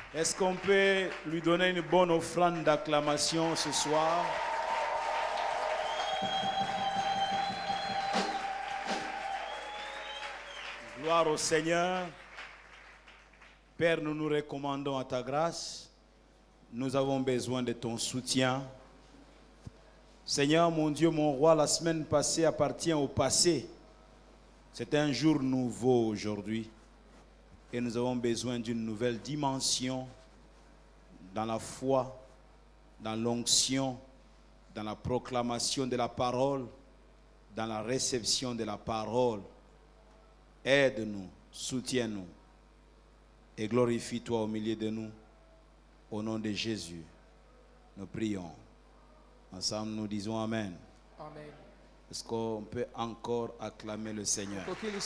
Est-ce qu'on peut lui donner une bonne offrande d'acclamation ce soir? Gloire au Seigneur. Père, nous nous recommandons à ta grâce. Nous avons besoin de ton soutien. Seigneur, mon Dieu, mon roi, la semaine passée appartient au passé. C'est un jour nouveau aujourd'hui. Et nous avons besoin d'une nouvelle dimension dans la foi, dans l'onction, dans la proclamation de la parole, dans la réception de la parole. Aide-nous, soutiens-nous et glorifie-toi au milieu de nous. Au nom de Jésus, nous prions. Ensemble, nous disons Amen. Amen. Est-ce qu'on peut encore acclamer le Seigneur?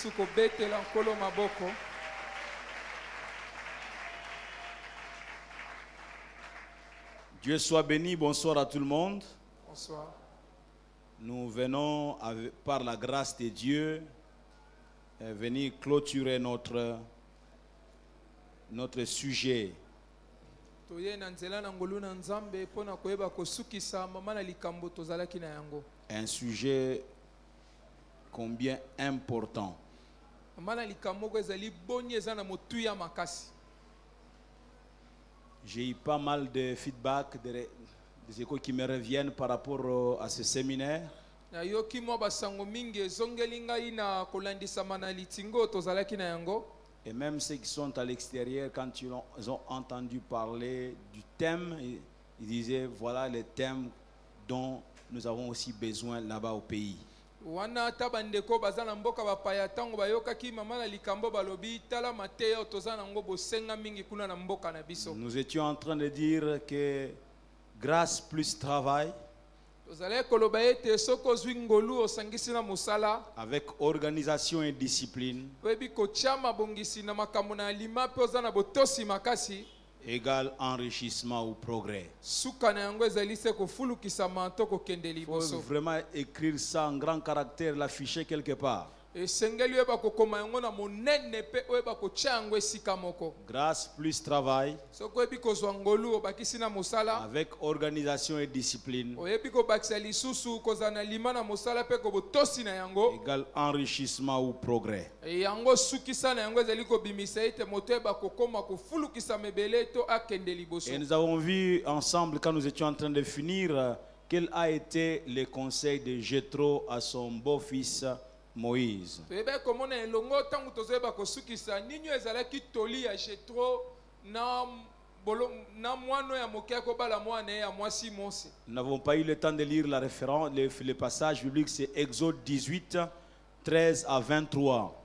Dieu soit béni, bonsoir à tout le monde. Bonsoir. Nous venons par la grâce de Dieu venir clôturer notre sujet. Un sujet combien important. J'ai eu pas mal de feedback, des échos qui me reviennent par rapport à ce séminaire. Et même ceux qui sont à l'extérieur, quand ils ont entendu parler du thème, ils disaient voilà le thème dont nous avons aussi besoin là-bas au pays. Nous étions en train de dire que grâce plus travail, avec organisation et discipline, égale enrichissement ou progrès. Il faut vraiment écrire ça en grand caractère, l'afficher quelque part. Grâce plus travail, avec organisation et discipline, égale enrichissement ou progrès. Et nous avons vu ensemble, quand nous étions en train de finir, quel a été le conseil de Jéthro à son beau-fils Moïse. Nous n'avons pas eu le temps de lire la référence, le passage biblique, c'est Exode 18, 13 à 23.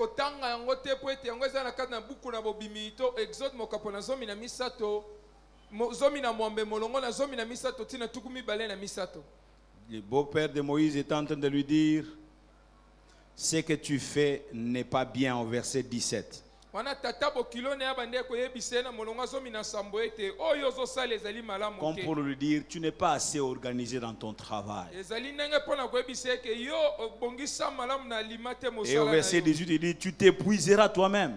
Le beau-père de Moïse est en train de lui dire: ce que tu fais n'est pas bien, au verset 17. Comme pour lui dire, tu n'es pas assez organisé dans ton travail. Et au verset 18, il dit, tu t'épuiseras toi-même.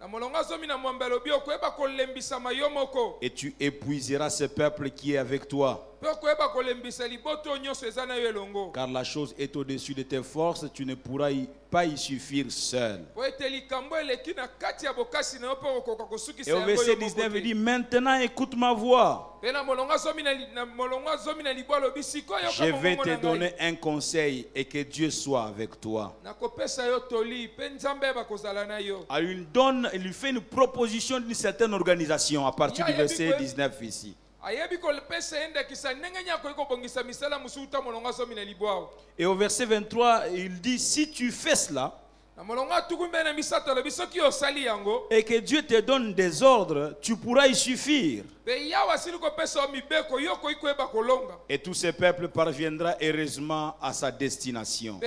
Et tu épuiseras ce peuple qui est avec toi. Car la chose est au-dessus de tes forces, tu ne pourras pas y suffire seul. Et au verset 19, il dit, maintenant écoute ma voix. Je vais te donner un conseil et que Dieu soit avec toi. Il lui fait une proposition d'une certaine organisation à partir du verset 19 ici. Et au verset 23, il dit, si tu fais cela, et que Dieu te donne des ordres, tu pourras y suffire. Et tout ce peuple parviendra heureusement à sa destination.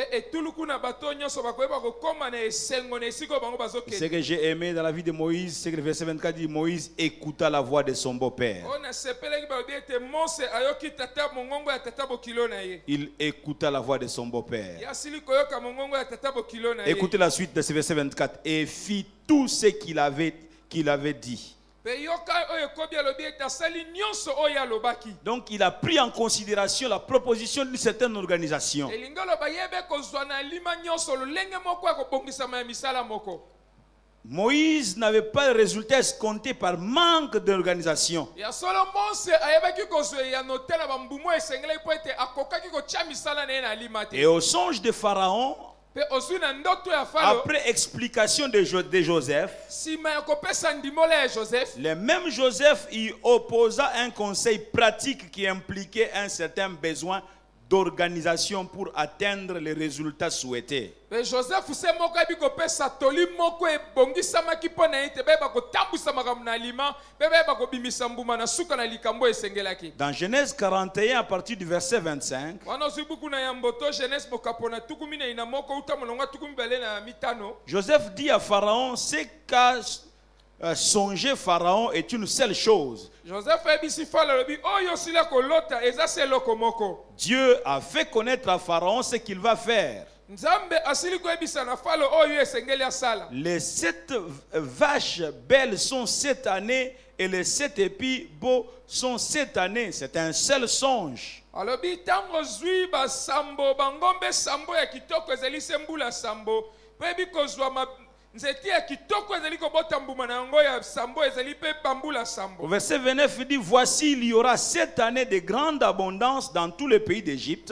Ce que j'ai aimé dans la vie de Moïse, c'est que le verset 24 dit, Moïse écouta la voix de son beau-père. Il écouta la voix de son beau-père. Écoutez la suite de ce verset 24. Et fit tout ce qu'il avait dit. Donc il a pris en considération la proposition d'une certaine organisation. Moïse n'avait pas de résultat escompté par manque d'organisation. Et au songe de Pharaon, après explication de Joseph, le même Joseph y opposa un conseil pratique qui impliquait un certain besoin d'organisation pour atteindre les résultats souhaités. Dans Genèse 41 à partir du verset 25, Joseph dit à Pharaon, ce qu'a songé Pharaon est une seule chose. Dieu a fait connaître à Pharaon ce qu'il va faire. Les 7 vaches belles sont 7 années et les 7 épis beaux sont 7 années. C'est un seul songe. Au verset 29, il dit, voici, il y aura 7 années de grande abondance dans tout le pays d'Égypte.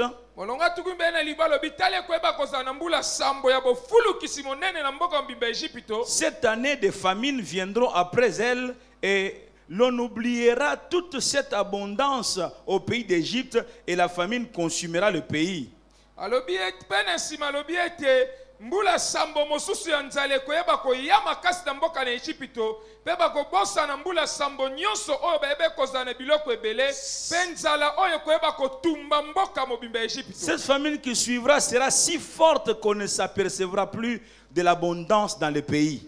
Cette année de famine viendront après elle et l'on oubliera toute cette abondance au pays d'Égypte et la famine consumera le pays. Mbula sambo mosusu ya nzale koyeba koyama kasi na mboka na Egypto beba kobosa na mbula sambo nyonso oyo bebe kozana biloko ebele pe nzala oyo koyeba kotumba mboka mobimba Egypto. Cette famine qui suivra sera si forte qu'on ne s'apercevra plus de l'abondance dans le pays.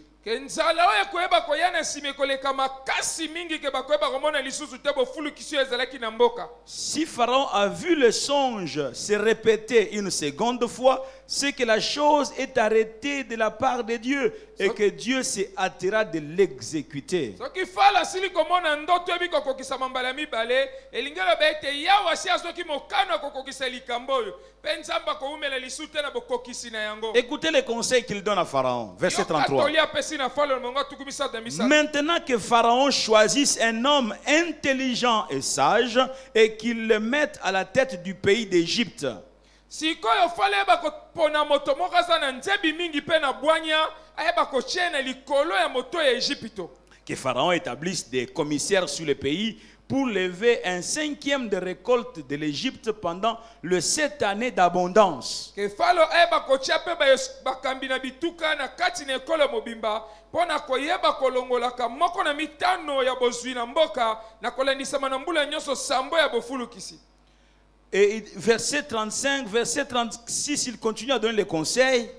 Si Pharaon a vu le songe se répéter une seconde fois, c'est que la chose est arrêtée de la part de Dieu et que Dieu se hâtera de l'exécuter. Écoutez les conseils qu'il donne à Pharaon. Verset 33. Maintenant que Pharaon choisisse un homme intelligent et sage et qu'il le mette à la tête du pays d'Égypte. Que Pharaon établisse des commissaires sur le pays pour lever un 5e de récolte de l'Égypte pendant les 7 années d'abondance. Et verset 35, verset 36, il continue à donner les conseils.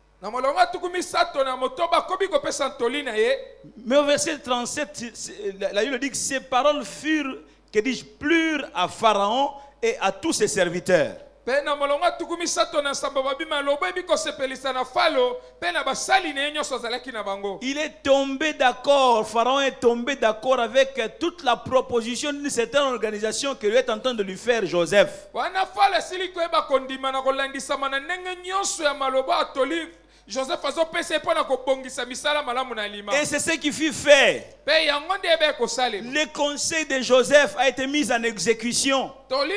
Mais au verset 37, la Bible dit que ces paroles furent, que dis-je, plurent à Pharaon et à tous ses serviteurs. Il est tombé d'accord, Pharaon est tombé d'accord avec toute la proposition d'une certaine organisation que lui est en train de lui faire Joseph. Et c'est ce qui fut fait. Le conseil de Joseph a été mis en exécution.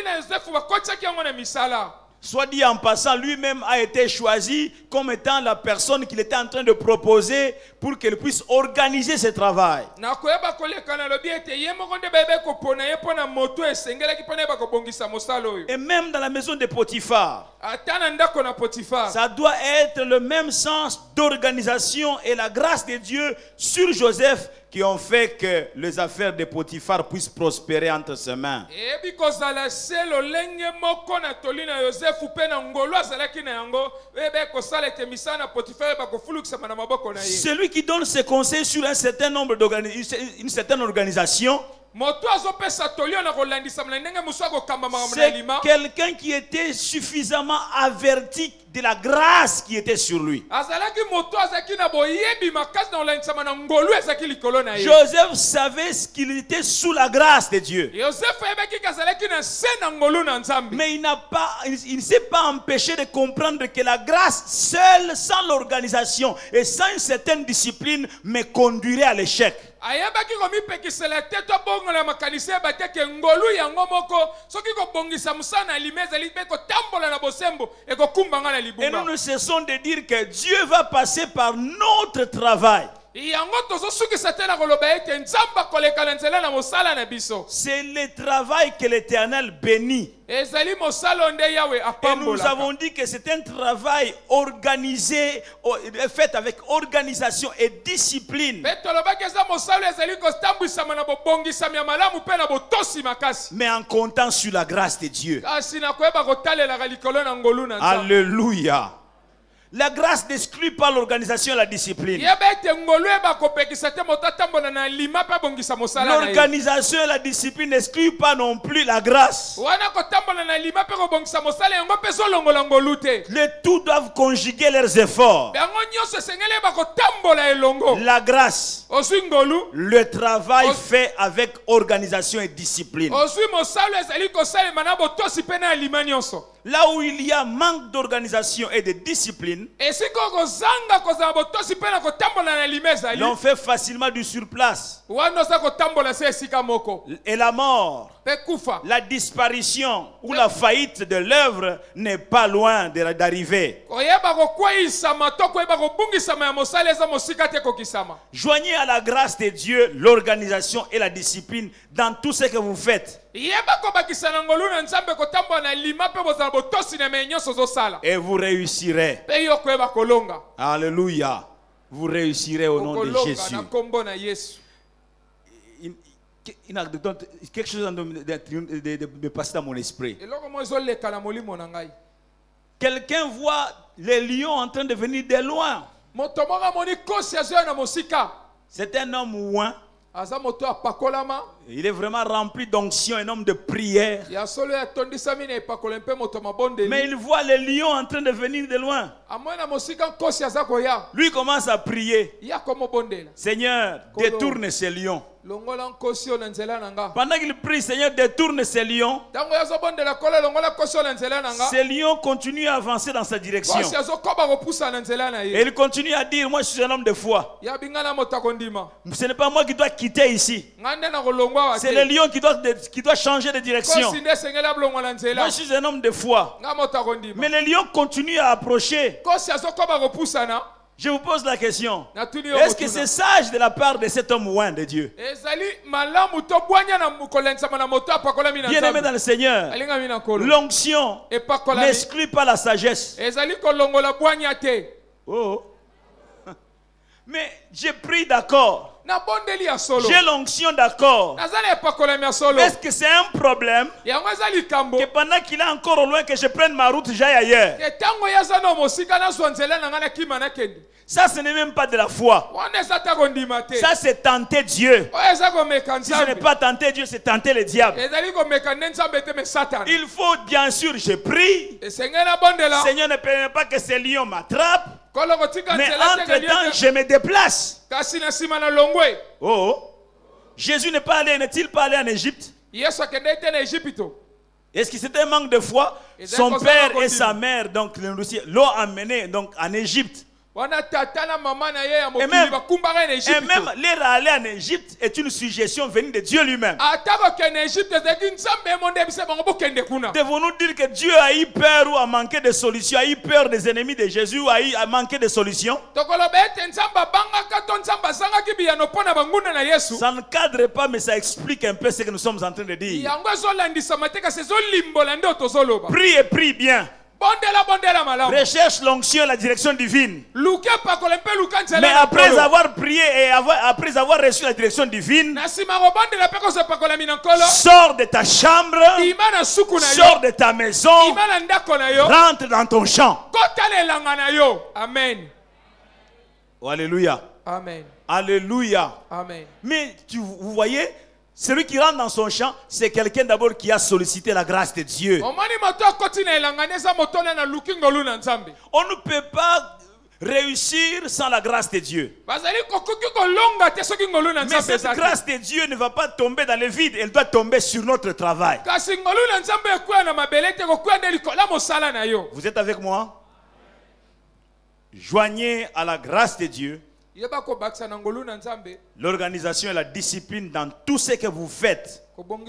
Soit dit en passant, lui-même a été choisi comme étant la personne qu'il était en train de proposer pour qu'elle puisse organiser ce travail. Et même dans la maison de Potiphar, ça doit être le même sens d'organisation et la grâce de Dieu sur Joseph qui ont fait que les affaires de Potiphar puissent prospérer entre ses mains. Celui qui donne ses conseils sur un certain nombre une certaine organisation, c'est quelqu'un qui était suffisamment averti de la grâce qui était sur lui. Joseph savait qu'il était sous la grâce de Dieu. Mais il ne s'est pas empêché de comprendre que la grâce seule, sans l'organisation et sans une certaine discipline, me conduirait à l'échec. Et nous ne cessons de dire que Dieu va passer par notre travail. C'est le travail que l'Éternel bénit. Et nous avons dit que c'est un travail organisé, fait avec organisation et discipline. Mais en comptant sur la grâce de Dieu. Alléluia. La grâce n'exclut pas l'organisation et la discipline. L'organisation et la discipline n'excluent pas non plus la grâce. Les tout doivent conjuguer leurs efforts. La grâce, le travail fait avec organisation et discipline. Là où il y a manque d'organisation et de discipline, l'on fait facilement du surplace. Et la mort, la disparition ou la faillite de l'œuvre n'est pas loin d'arriver. Joignez à la grâce de Dieu l'organisation et la discipline dans tout ce que vous faites. Et vous réussirez. Alléluia. Vous réussirez au nom de Jésus. Quelque chose de passer dans mon esprit. Quelqu'un voit les lions en train de venir de loin. C'est un homme ouin. Il est vraiment rempli d'onction, un homme de prière. Mais il voit les lions en train de venir de loin. Lui commence à prier. Seigneur, détourne ces lions. Pendant qu'il prie, Seigneur, détourne ces lions. Ces lions continuent à avancer dans sa direction. Et il continue à dire, moi je suis un homme de foi. Ce n'est pas moi qui dois quitter ici. C'est le lion qui doit changer de direction. Moi je suis un homme de foi. Mais les lions continuent à approcher. Je vous pose la question. Est-ce que c'est sage de la part de cet homme ouin de Dieu? Bien-aimé dans le Seigneur, l'onction n'exclut pas la sagesse. Oh. Mais j'ai pris d'accord. J'ai l'onction d'accord. Est-ce que c'est un problème que pendant qu'il est encore au loin que je prenne ma route, j'aille ailleurs? Ça, ce n'est même pas de la foi. Ça, c'est tenter Dieu. Si je n'ai pas tenté Dieu, c'est tenter le diable. Il faut, bien sûr, je prie. Seigneur, ne permet pas que ces lions m'attrapent. Mais entre-temps, je me déplace. Oh. Jésus n'est-il pas allé en Égypte? Est-ce que c'était un manque de foi? Son père et sa mère l'ont amené en Égypte. Et même leur aller en Égypte est une suggestion venue de Dieu lui-même. Devons-nous dire que Dieu a eu peur ou a manqué de solution, a eu peur des ennemis de Jésus ou a manqué de solution? Ça ne cadre pas, mais ça explique un peu ce que nous sommes en train de dire. Prie et prie bien. Recherche l'onction et la direction divine. Mais après avoir prié et après avoir reçu la direction divine, sors de ta chambre, sors de ta maison, rentre dans ton champ. Amen. Oh, alléluia. Amen. Alléluia. Amen. Mais vous voyez, Celui qui rentre dans son champ, c'est quelqu'un d'abord qui a sollicité la grâce de Dieu. On ne peut pas réussir sans la grâce de Dieu. Mais cette grâce de Dieu ne va pas tomber dans le vide, elle doit tomber sur notre travail. Vous êtes avec moi? Joignez à la grâce de Dieu l'organisation et la discipline dans tout ce que vous faites.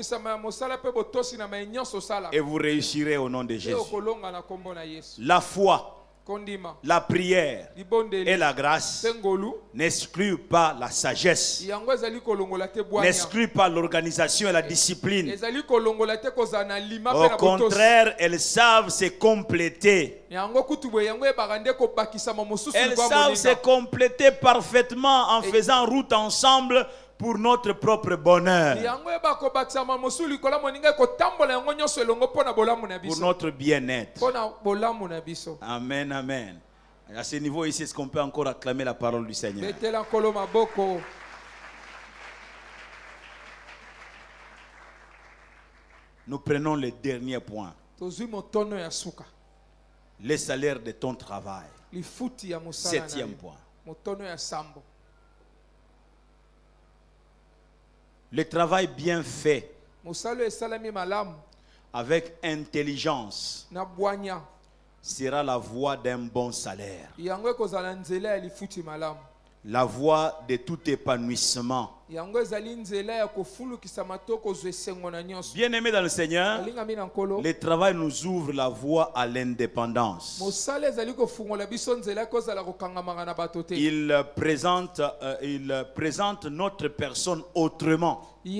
Et vous réussirez au nom de Jésus. La foi, la prière et la grâce n'excluent pas la sagesse, n'excluent pas l'organisation et la discipline. Au contraire, elles savent se compléter. Elles savent se compléter parfaitement en faisant route ensemble pour notre propre bonheur, pour notre bien-être. Amen, amen. À ce niveau ici, est-ce qu'on peut encore acclamer la parole du Seigneur? Nous prenons le dernier point. Les salaires de ton travail. 7e point. Le travail bien fait, avec intelligence, sera la voie d'un bon salaire, la voie de tout épanouissement. Bien-aimés dans le Seigneur, le travail nous ouvre la voie à l'indépendance. Il présente notre personne autrement.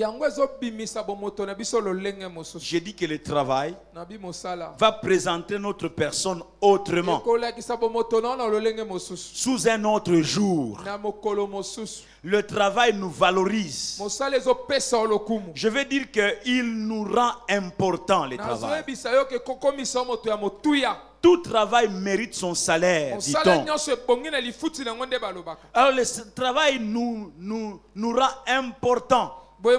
J'ai dit que le travail va présenter notre personne autrement, sous un autre jour. Le travail nous valorise. Je veux dire qu'il nous rend important, le travail. Tout travail mérite son salaire, dit-on. Alors le travail nous rend important.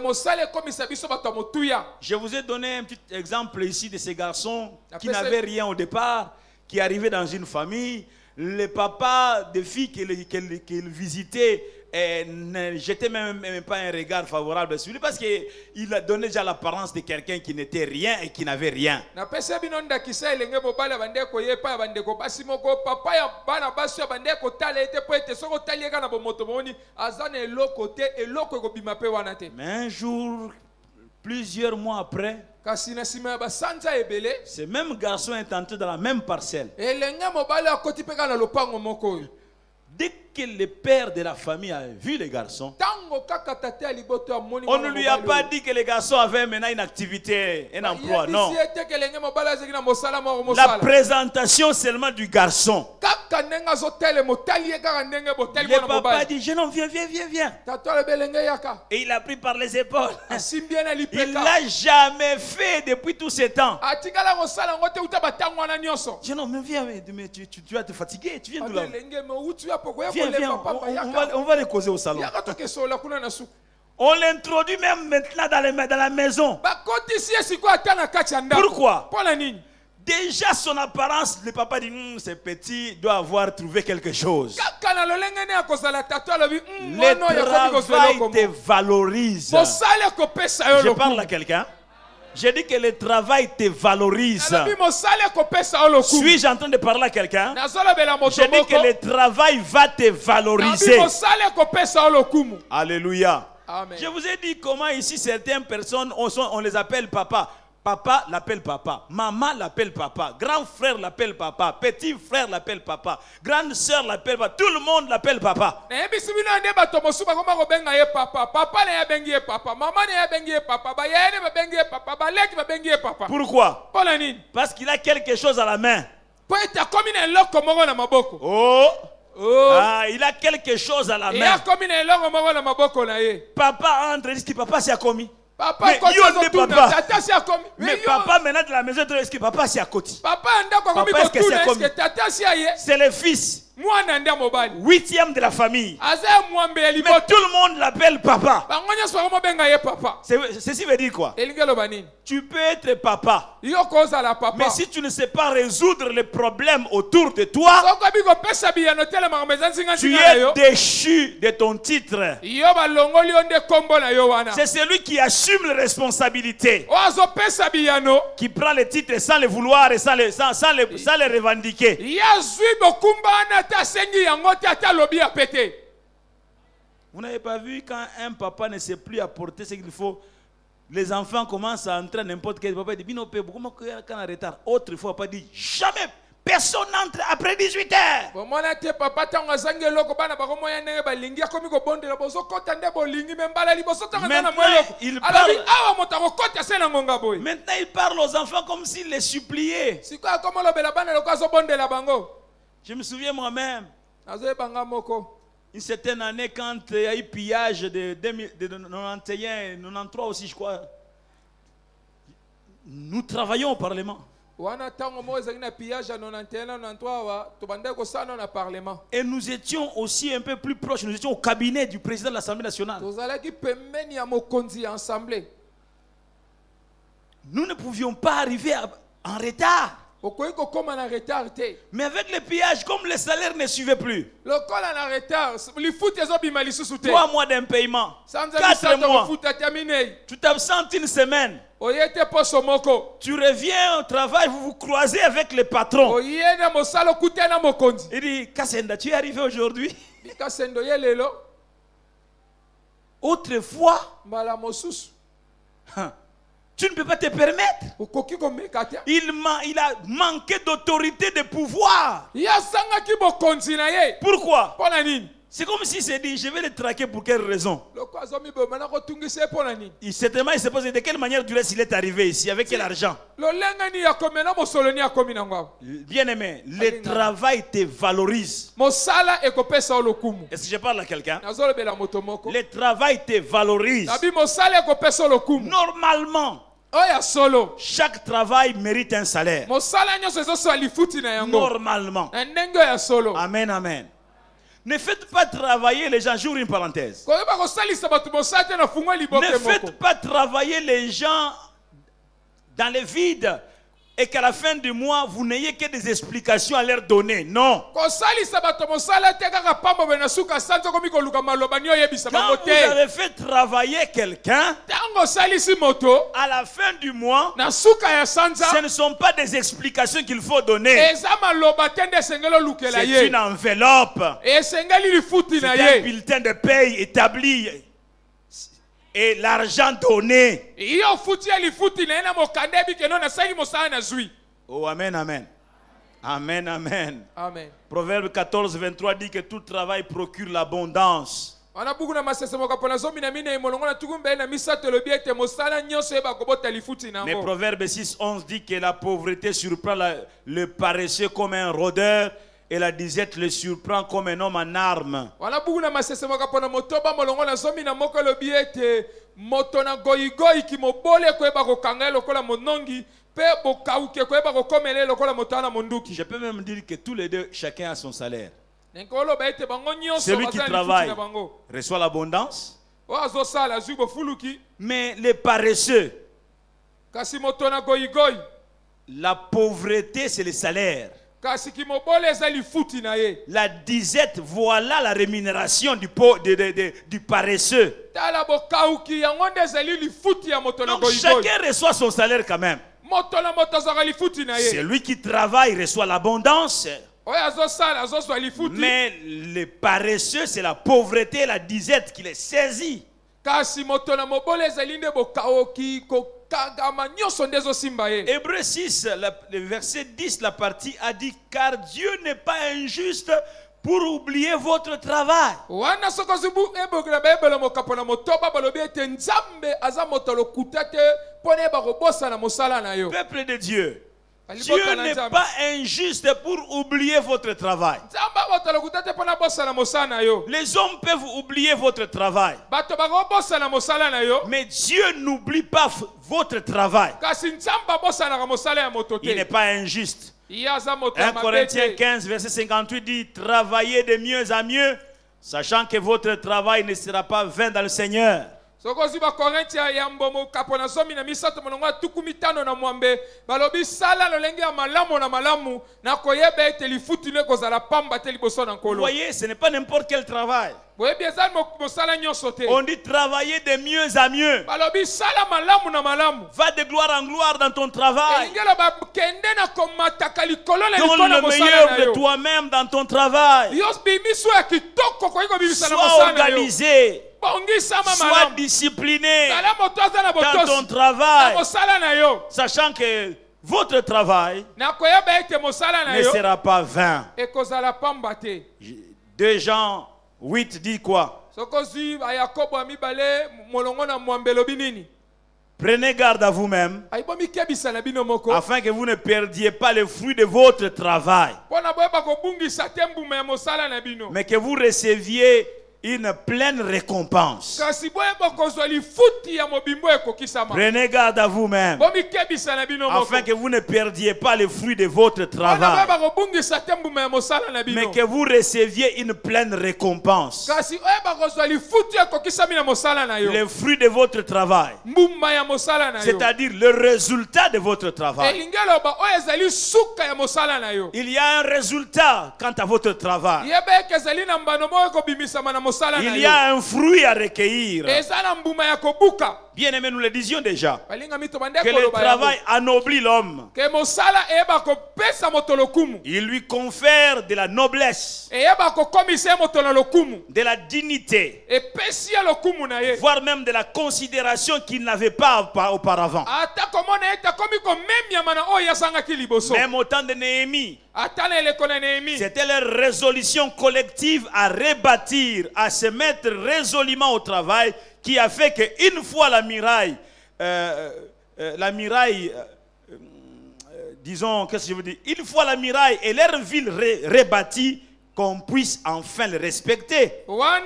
Je vous ai donné un petit exemple ici de ces garçons qui n'avaient rien au départ, qui arrivaient dans une famille. Le papa des filles qu'il visitait ne jetait même pas un regard favorable sur lui parce qu'il a donné déjà l'apparence de quelqu'un qui n'était rien et qui n'avait rien. Mais un jour, plusieurs mois après, ce même garçon est entré dans la même parcelle. Dès que le père de la famille a vu les garçons, on ne lui a pas dit que les garçons avaient maintenant une activité, un emploi, non. La présentation seulement du garçon. Le papa dit, jeune homme, viens. Et il a pris par les épaules. Il ne l'a jamais fait depuis tous ces temps. Jeune homme, viens, mais tu vas te fatiguer, tu viens de là. Viens, on va les causer au salon. On l'introduit même maintenant dans la maison. Pourquoi? Déjà son apparence, le papa dit, ce petit doit avoir trouvé quelque chose. Le travail te valorise. Je parle à quelqu'un. J'ai dit que le travail te valorise. Suis-je en train de parler à quelqu'un? J'ai dit que le travail va te valoriser. Alléluia. Amen. Je vous ai dit comment ici certaines personnes, on les appelle papa. Papa l'appelle papa, maman l'appelle papa, grand frère l'appelle papa, petit frère l'appelle papa, grande soeur l'appelle papa, tout le monde l'appelle papa. Pourquoi? Parce qu'il a quelque chose à la main. Oh! Ah, il a quelque chose à la main. Papa entre et dit, papa c'est à commis. Papa, mais papa maintenant de la maison, est-ce que papa c'est à côté? Papa est-ce que c'est comme? C'est le fils. mwana ndia mobali 8e de la famille. aza mwambe ya Mais liboto tout le monde l'appelle papa. bango nyonso bakomobenga ye papa Ceci veut dire quoi? elingi eloba nini Tu peux être papa. yo kozala papa Mais si tu ne sais pas résoudre les problèmes autour de toi, sokobi kopesa biyano telemaka meza tu nzinganzinga na es yo déchu de ton titre. yo balongoli yo nde kombo na yo wana C'est celui qui assume les responsabilités, oyo azopesa biyano qui prend les titres sans les vouloir et sans les revendiquer. ye azwi bokumba wana te asengi yango te ate alobi ya pete Vous n'avez pas vu quand un papa ne sait plus apporter ce qu'il faut, les enfants commencent à entrer n'importe quel papa dit Bino pe comment quand en retard. Autrefois pas dit jamais personne n'entre après 18 heures. bomona te papa ntango azangi eloko bana bakomoya ndenge balingi akomi kobondela bozokɔta nde bolingi me mbala liboso ntango aza na mwa eloko il alobi parle- awa moto akokɔta se na ngonga boye Maintenant il parle aux enfants comme s'il les suppliait. sikoyo akomolobela bana eloko azobondela bango Je me souviens moi-même, nazoyebanga moko une certaine année quand il y a eu pillage de 91 et 93 aussi je crois. Nous travaillons au Parlement. wana ntango moko ezalaki na pillage ya 91 na 93 awa tobandaki kosala na parlement Et nous étions aussi un peu plus proches, nous étions au cabinet du président de l'Assemblée nationale. tozalaki pembeni ya mokonzi ya assemblée Nous ne pouvions pas arriver en retard. okoki kokóma na retard te Mais avec le pillage, comme les salaires ne suivaient plus, lokola na retard lifuti ezobima lisusu te 3 mois d'impayement, sanza 4 misato mois, kofuta te minei tu t'absentes une semaine, oye te poso moko tu reviens au travail, vous vous croisez avec le patron. oye na mosala okuta na mokonzi Il dit, Kassenda, tu es arrivé aujourd'hui? bikasendo ye lelo Autrefois, mbala mosusu tu ne peux pas te permettre. okoki komeka te Il a manqué d'autorité, de pouvoir. ye asangaki bokonzi na ye Pourquoi? mpo na nini C'est comme s'il s'est dit, je vais le traquer pour quelle raison? loko azomiboma na kotungisa ye mpo na nini Certainement, il se pose de quelle manière du reste il est arrivé ici, avec quel argent? lolenge nini akomi na mosolo ni akomi nango awa Bien-aimé, le travail te valorise. mosala ekopesa yo lokumu Est-ce que je parle à quelqu'un? nazolobela moto moko Le travail te valorise. nabi mosala ekopesa yo lokumu Normalement, oyo ya solo chaque travail mérite un salaire. mosala nyonso ezosala lifuti na yango Normalement. na ndenge oyo ya solo Amen, amen. Ne faites pas travailler les gens, j'ouvre une parenthèse. koyeba kosalisa bato mosala te na fungwa Ne liboke moko faites pas travailler les gens dans le vide et qu'à la fin du mois, vous n'ayez que des explications à leur donner. Non. kosalisa bato mosala te kaka pamba boye na suka sanza okomi koluka maloba ni oyebisa Quand bango vous te avez fait travailler quelqu'un, ntango osalisi moto à la fin du mois, na suka ya sanza ce ne sont pas des explications qu'il faut donner. eza maloba te nde esengeli olukela C'est ye une enveloppe. esengeli lifuti C'est na un ye bulletin de paye établi. Et l'argent donné. iyo ofuti ya lifuti na ye na mokanda ebikeno nasali mosala na zwi Oh, amen, amen. Amen, amen. amen Proverbe 14, 23 dit que tout travail procure l'abondance. wana buku na masese mokapo na zomi na minei molongo na tuku mbeli na misato elobi ete mosala nyonso yeba kobota lifuti na Mais yango Proverbe 6, 11 dit que la pauvreté surprend le paresseux comme un rôdeur et la disette le surprend comme un homme en armes. wana buku na masese mokapo na motoba molongo na zomi na moko elobi ete moto na goyigoyi kimobole koyeba kokanga ye lokola monongi mpe bokauke koyeba kokomela ye lokola moto wana monduki Je peux même dire que tous les deux, chacun a son salaire. ndenge oloba ete bango nyonso Celui qui baza na lifuti travaille na bango reçoit l'abondance, oyo azosala azwi bofuluki mais les paresseux, kasi moto na goyigoyi la pauvreté, c'est le salaire. kasi kimobole eza lifuti na ye La disette, voilà la rémunération du paresseux. tala bokauki yango nde ezali lifuti ya moto na Donc goyigoyi chacun reçoit son salaire quand même. moto na moto azwaka lifuti na ye Celui qui travaille reçoit l'abondance, oyo azosala azozwa lifuti mais le paresseux, c'est la pauvreté et la disette qui les saisit. kasi moto na mobole ezali nde bokaoki kokagama nyonso nde ezosimba ye Hébreu 6, le verset 10, la partie a dit, car Dieu n'est pas injuste pour oublier votre travail. wana soki ozwi ebokela bayebela mokapo na motoba balobi ete nzambe aza moto lokuta te mpo na yeba kobosana mosala na yo Peuple de Dieu, Aliboka Dieu na n'est Nzambe. pas injuste pour oublier votre travail. nzambe moto lokuta te mpo na bosana mosala na yo Les hommes peuvent oublier votre travail, bato bakobosana mosala na yo mais Dieu n'oublie pas votre travail. kasi nzambe abosanaka mosala ya moto Il n'est te pas injuste. 1 Corinthiens 15, verset 58 dit, travaillez de mieux en mieux, sachant que votre travail ne sera pas vain dans le Seigneur. Sokozi ba Korintia ya mbomo kapona zomi na misato monongo tuku mitano na mwambe balobi sala lolenge ya malamu na malamu na koyeba ete lifutu ne kozala pamba te liboso na nkolo. Vous voyez, ce n'est pas n'importe quel travail. On dit travailler de mieux à mieux. Va de gloire en gloire dans ton travail. Donne le meilleur de toi-même dans ton travail. Sois organisé. Sois discipliné dans ton travail. Sachant que votre travail ne sera pas vain. 2 Jean 8 dit quoi? Prenez garde à vous-même afin que vous ne perdiez pas le fruit de votre travail, mais que vous receviez une pleine récompense. Prenez garde à vous-même afin que vous ne perdiez pas le fruit de votre travail, mais que vous receviez une pleine récompense. Le fruit de votre travail, c'est-à-dire le résultat de votre travail. Il y a un résultat quant à votre travail. Il y a un fruit à recueillir. Bien aimé, nous le disions déjà, que le travail anoblit l'homme. Il lui confère de la noblesse, de la dignité, voire même de la considération qu'il n'avait pas auparavant. Même au temps de Néhémie, c'était leur résolution collective à rebâtir, à se mettre résolument au travail, qui a fait qu'une fois la muraille, disons, qu'est-ce que je veux dire, une fois la muraille et leur ville rebâtie, qu'on puisse enfin le respecter.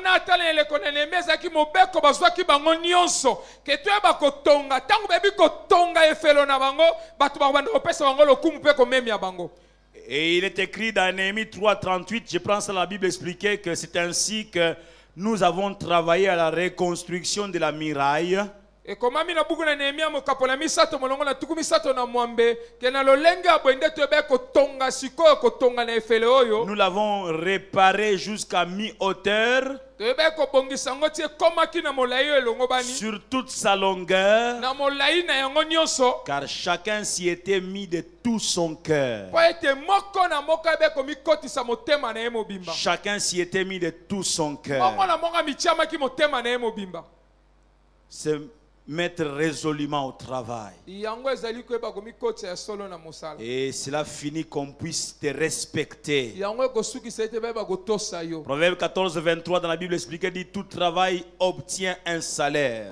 Et il est écrit dans Néhémie 3:38, je prends ça la Bible expliquée, que c'est ainsi que nous avons travaillé à la reconstruction de la muraille. Nous l'avons réparé jusqu'à mi-hauteur, sur toute sa longueur, car chacun s'y était mis de tout son cœur. Chacun s'y était mis de tout son cœur. Se mettre résolument au travail. Et cela finit qu'on puisse te respecter. Proverbe 14:23 dans la Bible expliquée dit, tout travail obtient un salaire.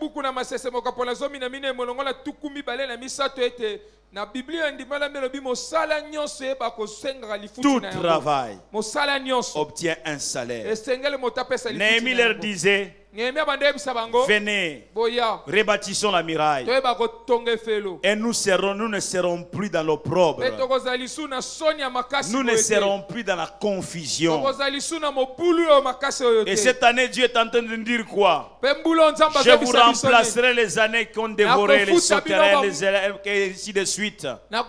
Tout travail obtient un salaire. Néhémie leur disait, venez, rebâtissons la muraille et nous ne serons plus dans l'opprobre. Nous ne serons plus dans la confusion. Et cette année, Dieu est en train de dire quoi? Je vous remplacerai les années qui ont dévoré les souterrains, les élèves, et ainsi de suite.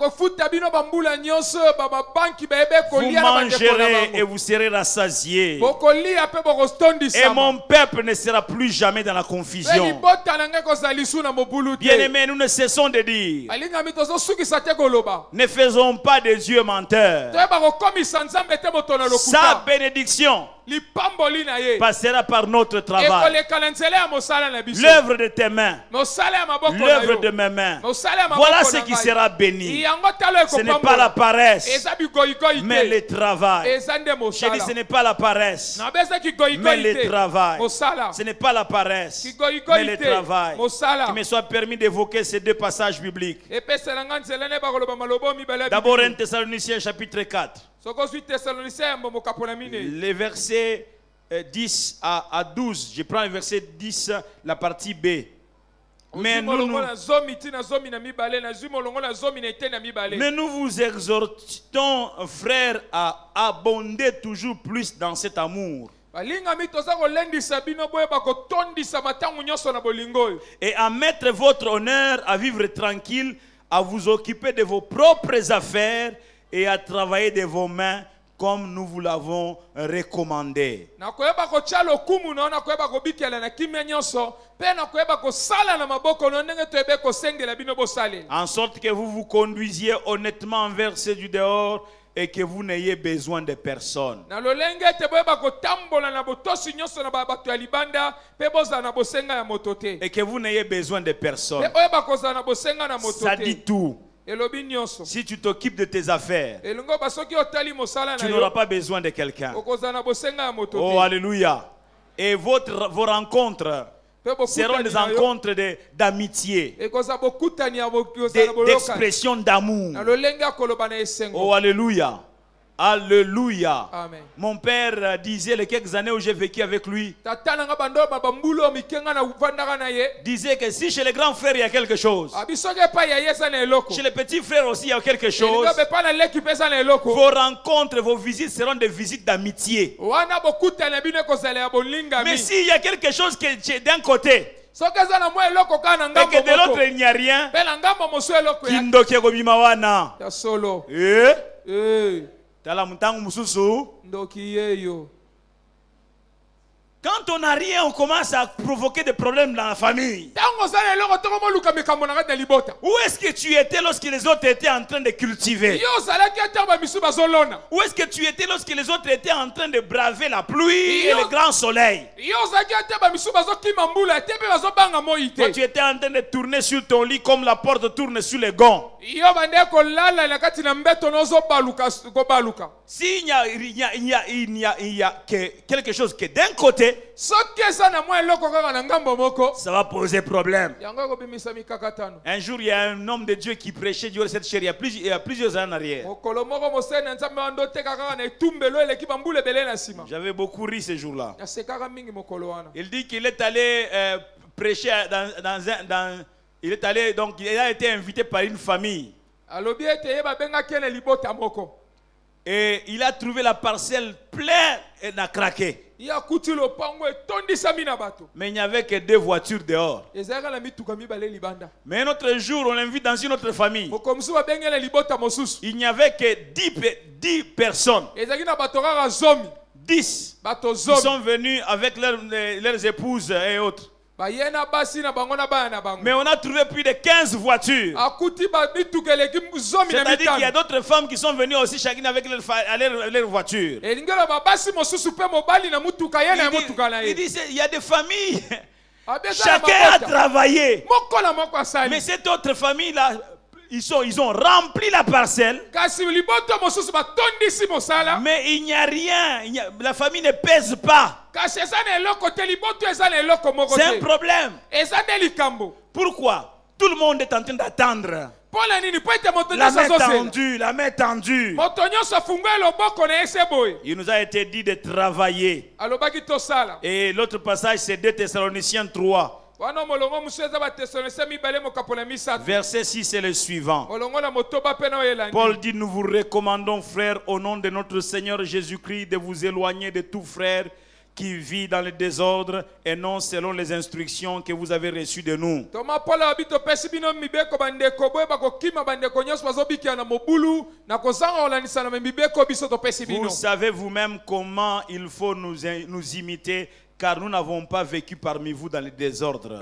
Vous mangerez et vous serez rassasiés. Et mon peuple ne sera plus jamais dans la confusion. Bien aimé, nous ne cessons de dire, ne faisons pas des dieux menteurs. Sa bénédiction passera par notre travail. L'œuvre de tes mains, l'œuvre de mes mains, voilà ce qui sera béni. Ce n'est pas la paresse, mais le travail. J'ai dit, ce n'est pas la paresse, mais le travail. Ce n'est pas la paresse, mais le travail. Qu'il me soit permis d'évoquer ces deux passages bibliques. D'abord 1 Thessaloniciens chapitre 4. Les versets 10 à 12. Je prends le verset 10, la partie B. Mais nous vous exhortons, frères, à abonder toujours plus dans cet amour. Et à mettre votre honneur à vivre tranquille, à vous occuper de vos propres affaires et à travailler de vos mains comme nous vous l'avons recommandé. En sorte que vous vous conduisiez honnêtement envers ceux du dehors et que vous n'ayez besoin de personne. Et que vous n'ayez besoin de personne. Ça dit tout. Si tu t'occupes de tes affaires, tu n'auras pas besoin de quelqu'un. Oh, alléluia. Et vos rencontres seront des rencontres d'amitié, d'expression d'amour. Oh, alléluia. Alléluia. Amen. Mon père disait les quelques années où j'ai vécu avec lui, disait que si chez les grands frères il y a quelque chose, chez les petits frères aussi il y a quelque chose, vos rencontres, vos visites seront des visites d'amitié. Mais s'il y a quelque chose qui est d'un côté et que de l'autre il n'y a rien, quand on n'a rien, on commence à provoquer des problèmes dans la famille. Où est-ce que tu étais lorsque les autres étaient en train de cultiver? Où est-ce que tu étais lorsque les autres étaient en train de braver la pluie et le grand soleil? Toi, tu étais en train de tourner sur ton lit comme la porte tourne sur les gonds. S'il n'y a quelque chose qui est d'un côté, ça va poser problème. Un jour, il y a un homme de Dieu qui prêchait durant cette chair il y a plusieurs années en arrière. J'avais beaucoup ri ce jour-là. Il dit qu'il est allé prêcher il est allé, donc il a été invité par une famille. Et il a trouvé la parcelle pleine et n'a craqué. Mais il n'y avait que 2 voitures dehors. Mais un autre jour, on l'invite dans une autre famille. Il n'y avait que 10 personnes. 10 qui sont venus avec leurs épouses et autres. Mais on a trouvé plus de 15 voitures. C'est-à-dire qu'il y a d'autres femmes qui sont venues aussi, chacune avec leur voiture. Il dit, il y a des familles. Chacun a travaillé. Mais cette autre famille-là, ils ont rempli la parcelle. Mais il n'y a rien. La famille ne pèse pas. C'est un problème. Pourquoi? Tout le monde est en train d'attendre. La main tendue. Il nous a été dit de travailler. Et l'autre passage, c'est 2 Thessaloniciens 3. Verset 6 est le suivant. Paul dit, nous vous recommandons, frères, au nom de notre Seigneur Jésus-Christ, de vous éloigner de tout frère qui vit dans le désordre et non selon les instructions que vous avez reçues de nous. Vous savez vous-même comment il faut nous imiter, car nous n'avons pas vécu parmi vous dans le désordre.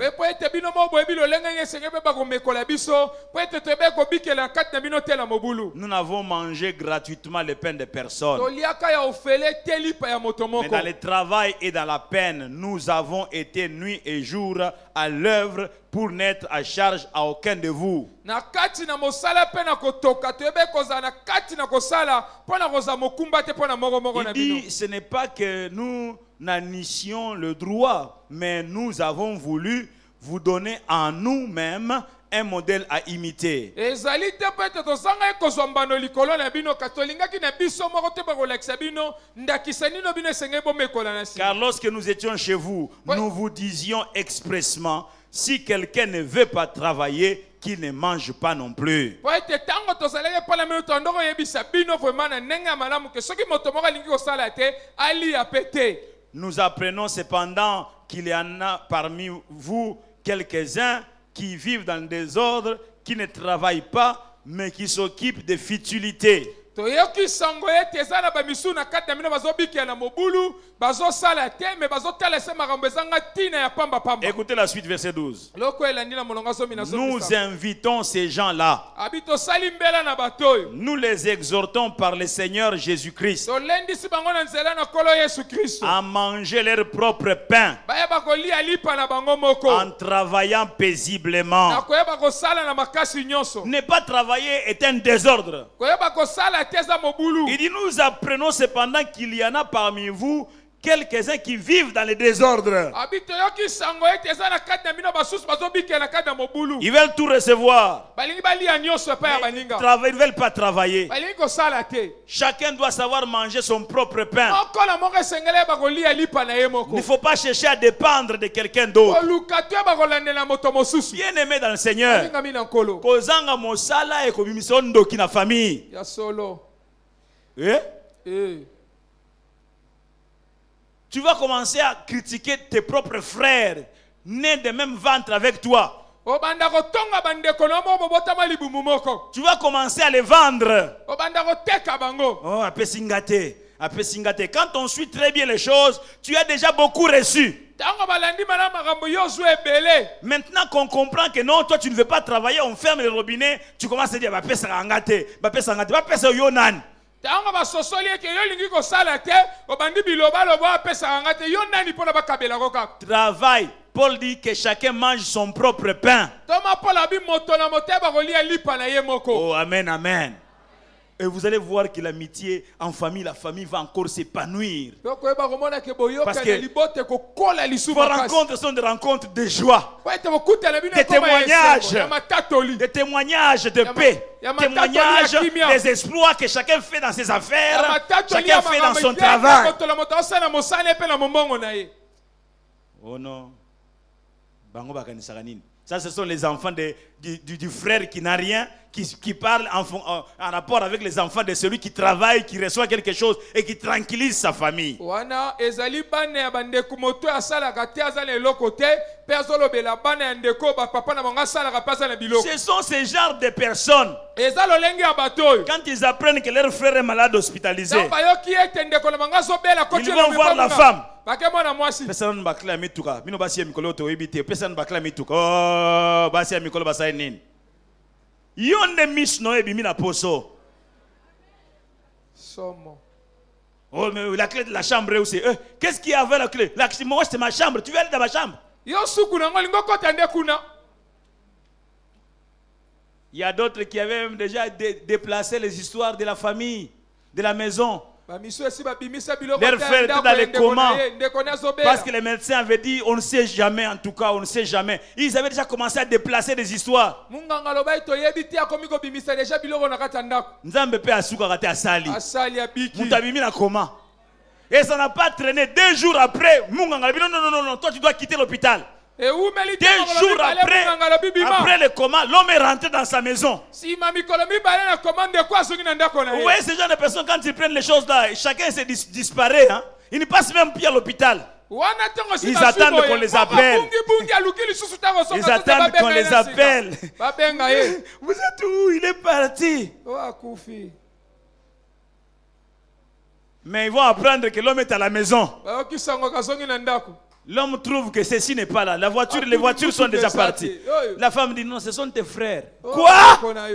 Nous n'avons mangé gratuitement le pain de personne. Mais dans le travail et dans la peine, nous avons été nuit et jour à l'œuvre pour n'être à charge à aucun de vous. Il dit, ce n'est pas que nous n'anissions le droit, mais nous avons voulu vous donner en nous-mêmes un modèle à imiter. ezali te po ete tozanga ye kozwa mbano likolo na bino kasi tolingaki na biso moko te bakolakisa bino ndakisa nino bino esengeli bomekola na Car lorsque nous étions chez vous, nous vous disions expressement, si quelqu'un ne veut pas travailler, qu'il ne mange pas non plus. po ete ntango tozalaki mpona mino tondoko oyebisa bino vraimen na ndenge ya malamu ke soki moto moko alingi kosala te alia pe te. Nous apprenons cependant qu'il y en a parmi vous quelques-uns qui vivent dans le désordre, qui ne travaillent pas, mais qui s'occupent des futilités. toyoki sango ete eza na bamisu na kati na bino bazobikela na mobulu bazosala te me bazotala ese makambo ezanga ntina ya pambapamba. Écoutez la suite, verset 12. loko elandi na molongo somi na somi Nous invitons ces gens-là, abi tosali mbela na bato oyo nous les exhortons par le Seigneur Jésus-Christ tolendisi bango na nzela na nkolo yesu kristo à manger leur propre pain bayeba kolia lipa na bango moko en travaillant paisiblement. na koyeba kosala na makasi nyonso. Ne pas travailler est un désordre. koyeba kosala te eza mobulu. Il dit, nous apprenons cependant qu'il y en a parmi vous quelques-uns qui vivent dans le désordre. abi toyoki sango ete eza na kati na bino basusu bazobikela na kati na mobulu Ils veulent tout recevoir. balingi balia nyonso epai ya baninga Ils ne veulent pas travailler. balingi kosala te. Chacun doit savoir manger son propre pain. moko na moko esengeli yeba kolia lipa na ye Il moko ne faut pas chercher à dépendre de quelqu'un d'autre. koluka te yeba kolandela moto mosusu. Bien-aimé dans le Seigneur, alingami na nkolo kozanga mosala et kobimisa ndoki na famille. ya solo. Eh? Tu vas commencer à critiquer tes propres frères, nés de même ventre avec toi. obanda kotonga bandeko na mo bobotama libumu moko. Tu vas commencer à les vendre. obanda koteka bango. Oh, apesingate, apesingate. Quand on suit très bien les choses, tu as déjà beaucoup reçu. ntango balandi mana makambo yo ozwa ebele. Maintenant qu'on comprend que non, toi tu ne veux pas travailler, on ferme le robinet, tu commences à dire, bapesa ngate, bapesa ngate, bapesa yo nani. ntango basosoli eke yo olingi kosala te obandi biloba loba apesaka nga te yo nani mpona bakabelako kaka. Travail. Paul dit que chacun mange son propre pain. toma paul abi moto na moto bakolia lipa na ye moko. Oh, amen, amen. Et vous allez voir que l'amitié en famille, la famille va encore s'épanouir. tokoyeba komona ke boyokana Parce que libote kokola lisusu vos makasi. rencontres sont des rencontres de joie, po ete bokutana bino des ekoma ya témoignages, esengo, ya matatoli. des témoignages de paix, témoignages des exploits que chacun fait dans ses Ya affaires, matatoli chacun ya fait dans makambo son eteka travail. moto na moto osala mosala mpe na mombongo na ye. Oh non. Bango bakanisaka nini? Ça, ce sont les enfants du frère qui n'a rien, qui parle en rapport avec les enfants de celui qui travaille, qui reçoit quelque chose et qui tranquillise sa famille. wana ezali bana ya bandeko moto asalaka te aza na eloko te mpe azolobela bana ya ndeko bapapa na bango asalaka mpe aza na biloko. Ce sont ces genres de personnes, eza lolenge ya bato oyo quand ils apprennent que leur frère est malade hospitalisé, ntango bayoki ete ndeko na bango azobela ils vont voir la femme. bake mwana mwasi Pesa na bakla mituka, bino basi ya mikolo to ebite, pesa na bakla mituka. Oh, basi ya mikolo basai nini? Yonde miss no ebimi na poso. somo. Oh, mais la clé de la chambre est où c'est? Qu'est-ce qu'il y a avec la clé? Moi, c'est ma chambre. Tu veux aller dans ma chambre? yo suku nango lingo kota nde kuna. Il y a d'autres qui avaient même déjà déplacé les histoires de la famille, de la maison. bamisu esi babimisa biloko Leur frère était dans les comas. ndeko na azobela. Parce que les médecins avaient dit, on ne sait jamais, en tout cas, on ne sait jamais. Ils avaient déjà commencé à déplacer des histoires. munganga lobai toyebi te akomi kobimisa deja biloko na kati ya ndako. Nzambe pe asuka kate asali. asali abiki. Moutabimi na coma. Et ça n'a pas traîné. 2 jours après, Munganga dit non, toi tu dois quitter l'hôpital. 2 jours après le coma, l'homme est rentré dans sa maison. Vous voyez ces gens de personnes, quand ils prennent les choses là, chacun se disparaît. Hein? Ils ne passent même plus à l'hôpital. Ils attendent qu'on les appelle. Ils attendent qu'on les appelle. Vous êtes où? Il est parti. Mais ils vont apprendre que l'homme est à la maison. L'homme trouve que ceci n'est pas là. Les voitures sont déjà parties. La femme dit non, ce sont tes frères. Quoi?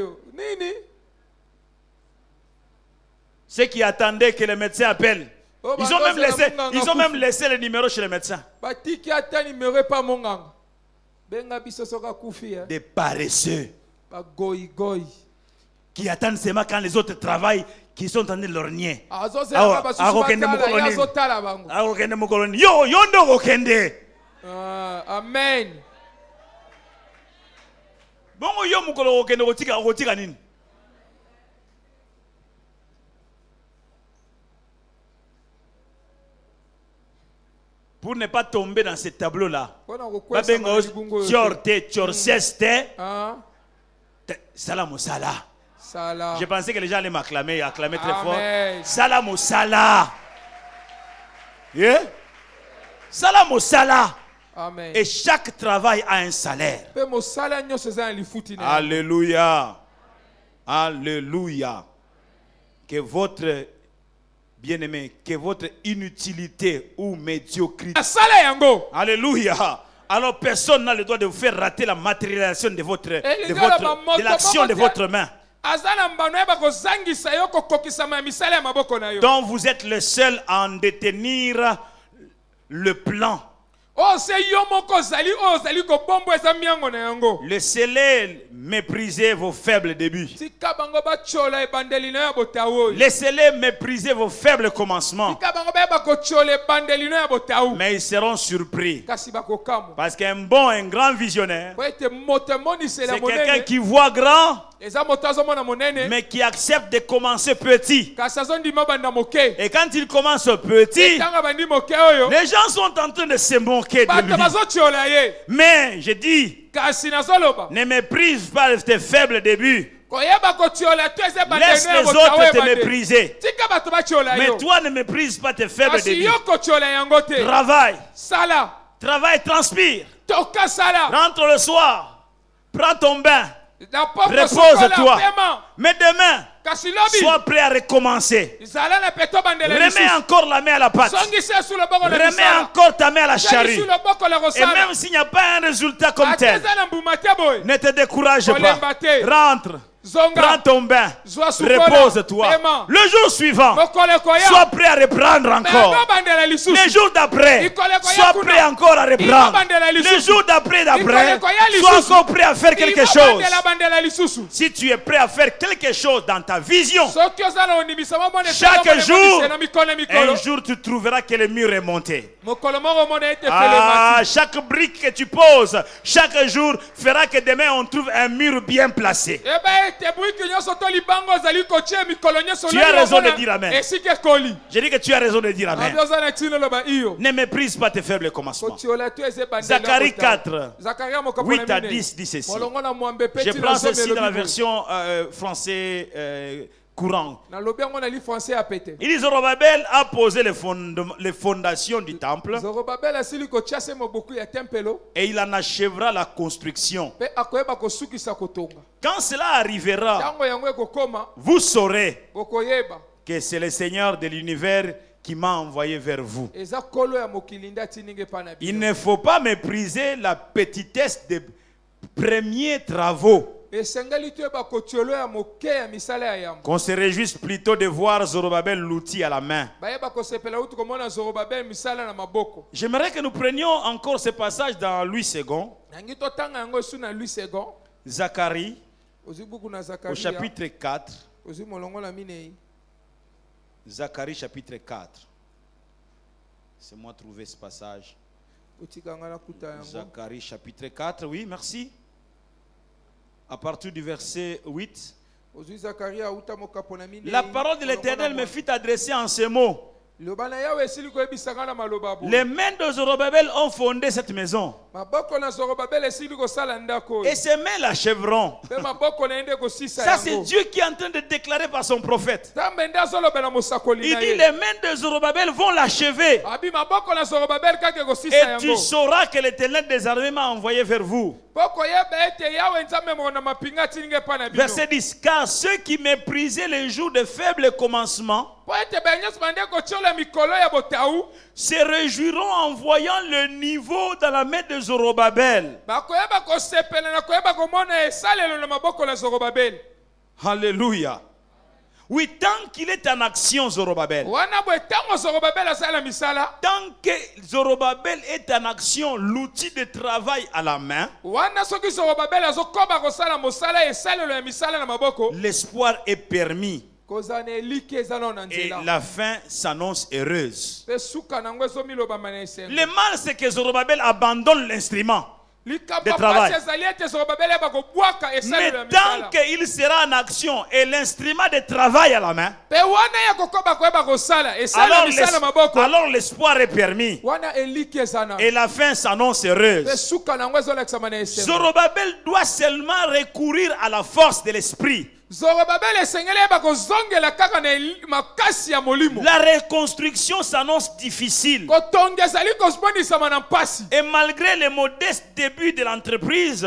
Ceux qui attendaient que le médecin appelle. Ils ont même laissé le numéro chez le médecin. Des paresseux. Qui attendent seulement quand les autres travaillent, qui sont en train de lorgner. Amen. Bongo yo mukolo okende kotika nini? Pour ne pas tomber dans ce tableau-là. Salam Salah. Je pensais que les gens allaient m'acclamer très fort. Salam Salah. Yeah? Salam Salah. Amen. Et chaque travail a un salaire. Alléluia. Alléluia. Que votre bien-aimé, que votre inutilité ou médiocrité. Alléluia. Alors personne n'a le droit de vous faire rater la matérialisation de l'action de votre main. Donc vous êtes le seul à en détenir le plan. Laissez-les mépriser vos faibles débuts. Laissez-les mépriser vos faibles commencements. Mais ils seront surpris. Parce qu'un grand visionnaire, c'est quelqu'un qui voit grand, mais qui accepte de commencer petit. Et quand il commence petit, les gens sont en train de se moquer de lui. Mais je dis, ne méprise pas tes faibles débuts. Laisse les autres te mépriser. Mais toi ne méprise pas tes faibles débuts. Travaille, transpire. Rentre le soir. Prends ton bain. Repose-toi. Mais demain, sois prêt à recommencer. Remets encore la main à la pâte. Remets encore ta main à la charrue. Et même s'il n'y a pas un résultat comme tel, ne te décourage pas. Rentre. Prends ton bain, repose-toi. Le jour suivant, sois prêt à reprendre encore. Le jour d'après, sois prêt encore à reprendre. Le jour d'après, sois encore prêt à faire quelque chose. Si tu es prêt à faire quelque chose dans ta vision, chaque jour, un jour tu trouveras que le mur est monté. Chaque brique que tu poses, chaque jour fera que demain on trouve un mur bien placé. Tu as raison de dire amen. Je dis que tu as raison de dire amen. Ne méprise pas tes faibles commencements. Zacharie 4, 8 à 10 dit ceci. Je prends ceci dans la version français courant. Il dit Zorobabel a posé les fondations du temple et il en achèvera la construction. Quand cela arrivera, vous saurez que c'est le Seigneur de l'univers qui m'a envoyé vers vous. Il ne faut pas mépriser la petitesse des premiers travaux. Qu'on se réjouisse plutôt de voir Zorobabel l'outil à la main. J'aimerais que nous prenions encore ce passage dans Louis II. Zacharie, au chapitre 4. Zacharie chapitre 4. C'est moi trouver ce passage. Zacharie chapitre 4, oui, merci. À partir du verset 8. La parole de l'Éternel me fit adresser en ces mots. Les mains de Zorobabel ont fondé cette maison. Et ses mains l'achèveront. Ça, c'est Dieu qui est en train de déclarer par son prophète. Il dit les mains de Zorobabel vont l'achever. Et tu sauras que l'Éternel des armées m'a envoyé vers vous. Verset 10. Car ceux qui méprisaient les jours de faible commencement se réjouiront en voyant le niveau dans la main de Zorobabel. Alléluia. Oui, tant qu'il est en action, Zorobabel. Tant que Zorobabel est en action, l'outil de travail à la main, l'espoir est permis. Et la fin s'annonce heureuse. Le mal, c'est que Zorobabel abandonne l'instrument. de travail. Mais tant qu'il sera en action et l'instrument de travail à la main, alors l'espoir est permis. Et la fin s'annonce heureuse. Zorobabel doit seulement recourir à la force de l'esprit. La reconstruction s'annonce difficile. Et malgré les modestes débuts de l'entreprise,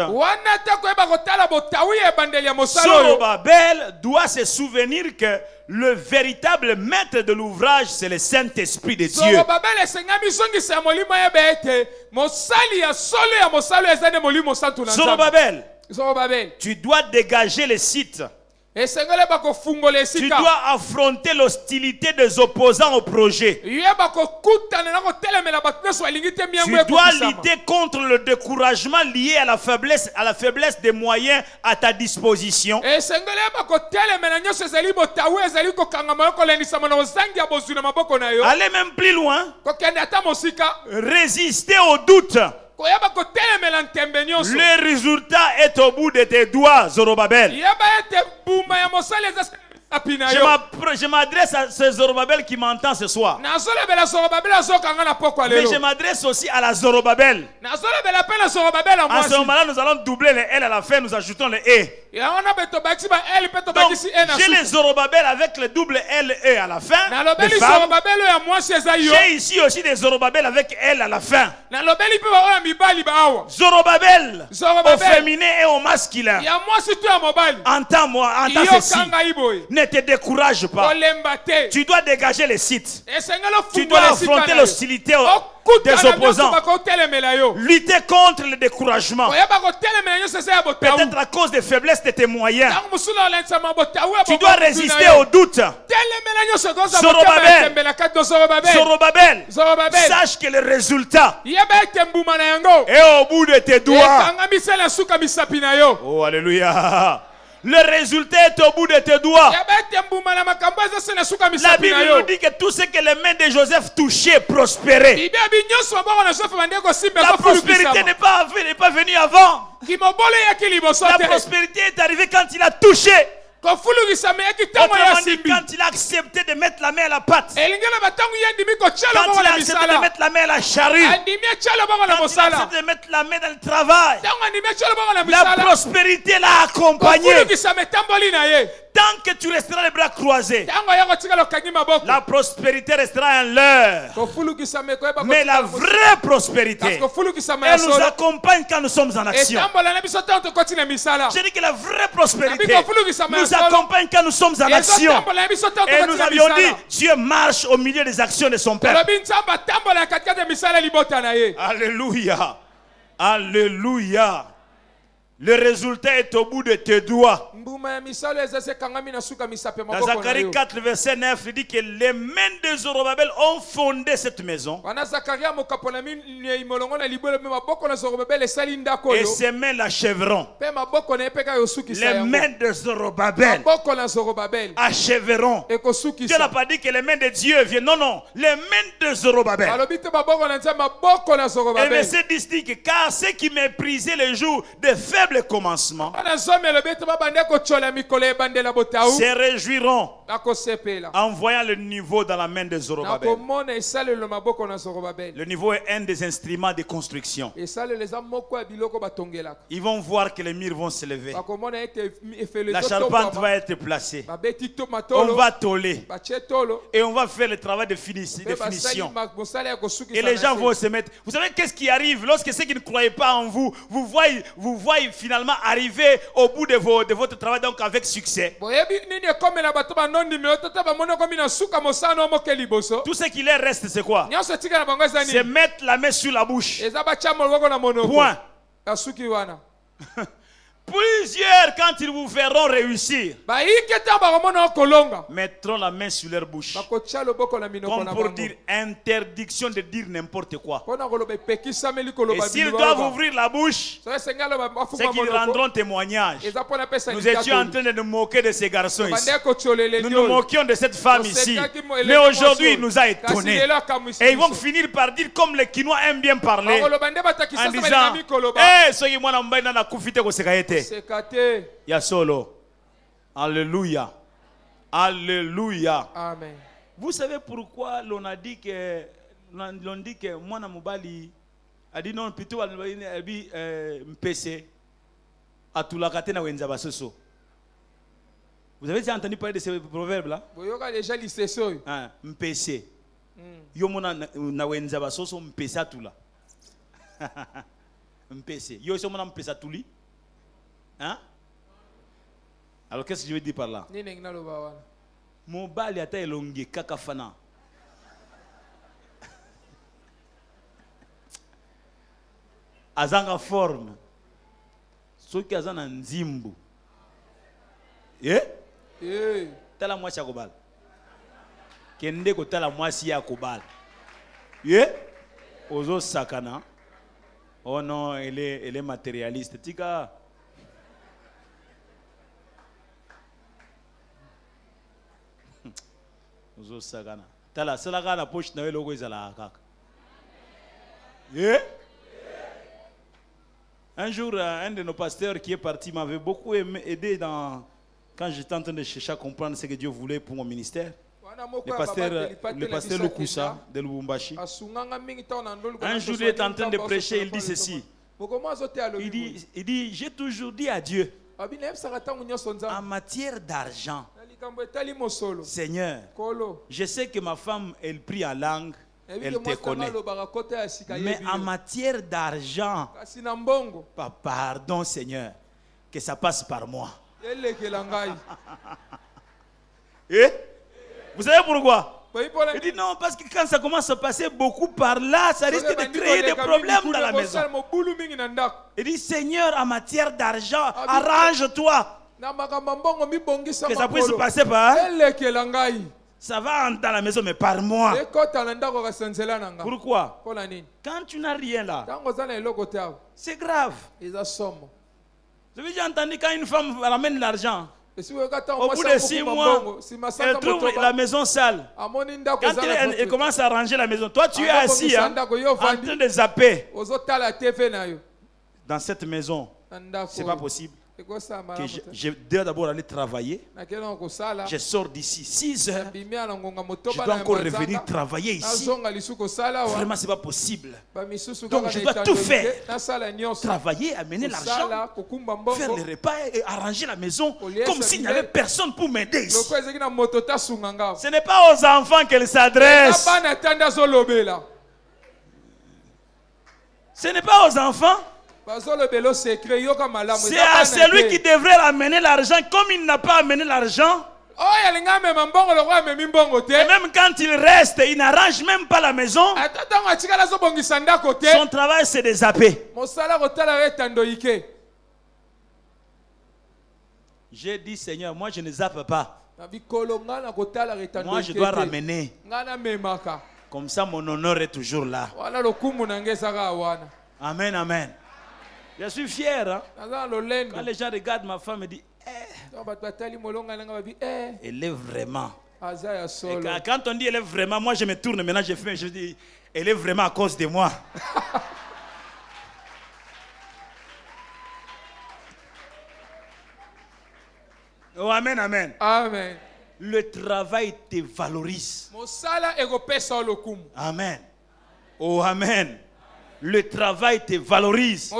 Zorobabel doit se souvenir que le véritable maître de l'ouvrage, c'est le Saint-Esprit de Dieu. Zorobabel, tu dois dégager les sites. Tu dois affronter l'hostilité des opposants au projet. Tu dois lutter contre le découragement lié à la faiblesse des moyens à ta disposition. Allez même plus loin. Résister au doute. Le résultat est au bout de tes doigts, Zorobabel. Je m'adresse à ce Zorobabel qui m'entend ce soir. Mais je m'adresse aussi à la Zorobabel. En ce moment-là, nous allons doubler les L à la fin, nous ajoutons les E. Donc, j'ai les Zorobabel avec le double L et à la fin. J'ai ici aussi des Zorobabel avec L à la fin. Zorobabel au féminin et au masculin. Entends-moi, entends ceci. Ne te décourage pas. Tu dois dégager les sites. Tu dois affronter l'hostilité des opposants. Lutter contre le découragement. Peut-être à cause des faiblesses de tes moyens. Tu dois résister au doute. Zorobabel, sache que le résultat est au bout de tes doigts. Oh, alléluia. Le résultat est au bout de tes doigts. La Bible nous dit que tout ce que les mains de Joseph touchaient prospérait. La prospérité n'est pas venue avant. La prospérité est arrivée quand il a touché. Autrement dit, quand il a accepté de mettre la main à la pâte, quand il a accepté de mettre la main à la charrue, quand il a accepté de mettre la main dans le travail, la prospérité l'a accompagné. Tant que tu resteras les bras croisés, la prospérité restera en l'heure. Mais la vraie prospérité, elle nous accompagne quand nous sommes en action. Je dis que la vraie prospérité nous accompagne quand nous sommes en action. Et nous avions dit, Dieu marche au milieu des actions de son Père. Alléluia. Alléluia. Le résultat est au bout de tes doigts. Dans Zacharie 4, verset 9, il dit que les mains de Zorobabel ont fondé cette maison. Et ses mains l'achèveront. Les mains de Zorobabel achèveront. Dieu n'a pas dit que les mains de Dieu viennent. Non, non. Les mains de Zorobabel. Et le verset 10 dit que car ceux qui méprisaient les jours de faible commencement se réjouiront en voyant le niveau dans la main de Zorobabel. Le niveau est un des instruments de construction. Ils vont voir que les murs vont se lever. La charpente va être placée. On va tôler. Et on va faire le travail de finition. Et les gens vont se mettre. Vous savez qu'est-ce qui arrive lorsque ceux qui ne croyaient pas en vous, vous voyez finalement arriver au bout de votre travail, donc avec succès. Tout ce qui leur reste, c'est quoi? C'est mettre la main sur la bouche. Point. Plusieurs, quand ils vous verront réussir, mettront la main sur leur bouche. Comme pour dire interdiction de dire n'importe quoi. Et s'ils doivent ouvrir la bouche, c'est qu'ils rendront témoignage. Nous étions en train de nous moquer de ces garçons ici. Nous nous moquions de cette femme ici. Mais aujourd'hui, il nous a étonnés. Et ils vont finir par dire, comme les Quinois aiment bien parler, en disant, eh, soyez moi na mbaina na kufite ko sekaete. Ya solo. Alléluia. Alléluia. Amen. Vous savez pourquoi l'on a dit que moi na mobali a dit non plutôt mpc atulakate na wenza basoso. Vous avez déjà entendu parler de ce proverbe là? Déjà mpc. Yo mona na wenza basoso mpc atula. mpc. Yo so mona mpc atuli. Hein? Alors qu'est-ce que je veux dire par là? Mobali ata elonge kaka fana. Azanga forme. Soki azana nzimbu. Tala mwasi ya kobala. Kende ko tala mwasi ya kobala. Ozo sakana. Oh non, elle est matérialiste. Tika. Ozo sakana. Tala salaka na poche na logo ezala kaka. Un jour, un de nos pasteurs qui est parti m'avait beaucoup aidé quand j'étais en train de chercher à comprendre ce que Dieu voulait pour mon ministère. Le pasteur Lukusa de Lubumbashi. Un jour, il est en train de prêcher, il dit ceci. Il dit, j'ai toujours dit à Dieu, en matière d'argent, Seigneur, je sais que ma femme, elle prie en langue. Elle te connaît. Mais en matière d'argent, pardon Seigneur, que ça passe par moi. Vous savez pourquoi? Il dit non, parce que quand ça commence à passer beaucoup par là, ça risque de créer des problèmes dans la maison. Il dit Seigneur, en matière d'argent, arrange-toi. Que ça puisse passer par ça va dans la maison, mais par moi. Pourquoi? Quand tu n'as rien là, c'est grave. Vous avez déjà entendu quand une femme ramène l'argent, au bout de 6 mois, elle trouve la maison sale. Quand elle commence à ranger la maison, toi tu es assis en train de zapper. Dans cette maison, c'est pas possible. Que je dois d'abord aller travailler. Je sors d'ici 6 heures. Je dois encore revenir travailler ici. Vraiment, c'est pas possible. Donc, je dois tout faire. Travailler, amener l'argent, faire les repas et arranger la maison comme s'il n'y avait personne pour m'aider ici. Ce n'est pas aux enfants qu'elle s'adresse. Ce n'est pas aux enfants. C'est à celui qui devrait amener l'argent, comme il n'a pas amené l'argent. Et même quand il reste, il n'arrange même pas la maison. Son travail, c'est de zapper. J'ai dit, Seigneur, moi je ne zappe pas. Moi je dois ramener. Comme ça, mon honneur est toujours là. Amen, amen. Je suis fier. Hein? Quand les gens regardent ma femme et disent, elle est vraiment. Et quand on dit elle est vraiment, moi je me tourne maintenant, je dis, elle est vraiment à cause de moi. Oh, amen, amen. Amen. Le travail te valorise. Amen. Oh, amen. Le travail te valorise.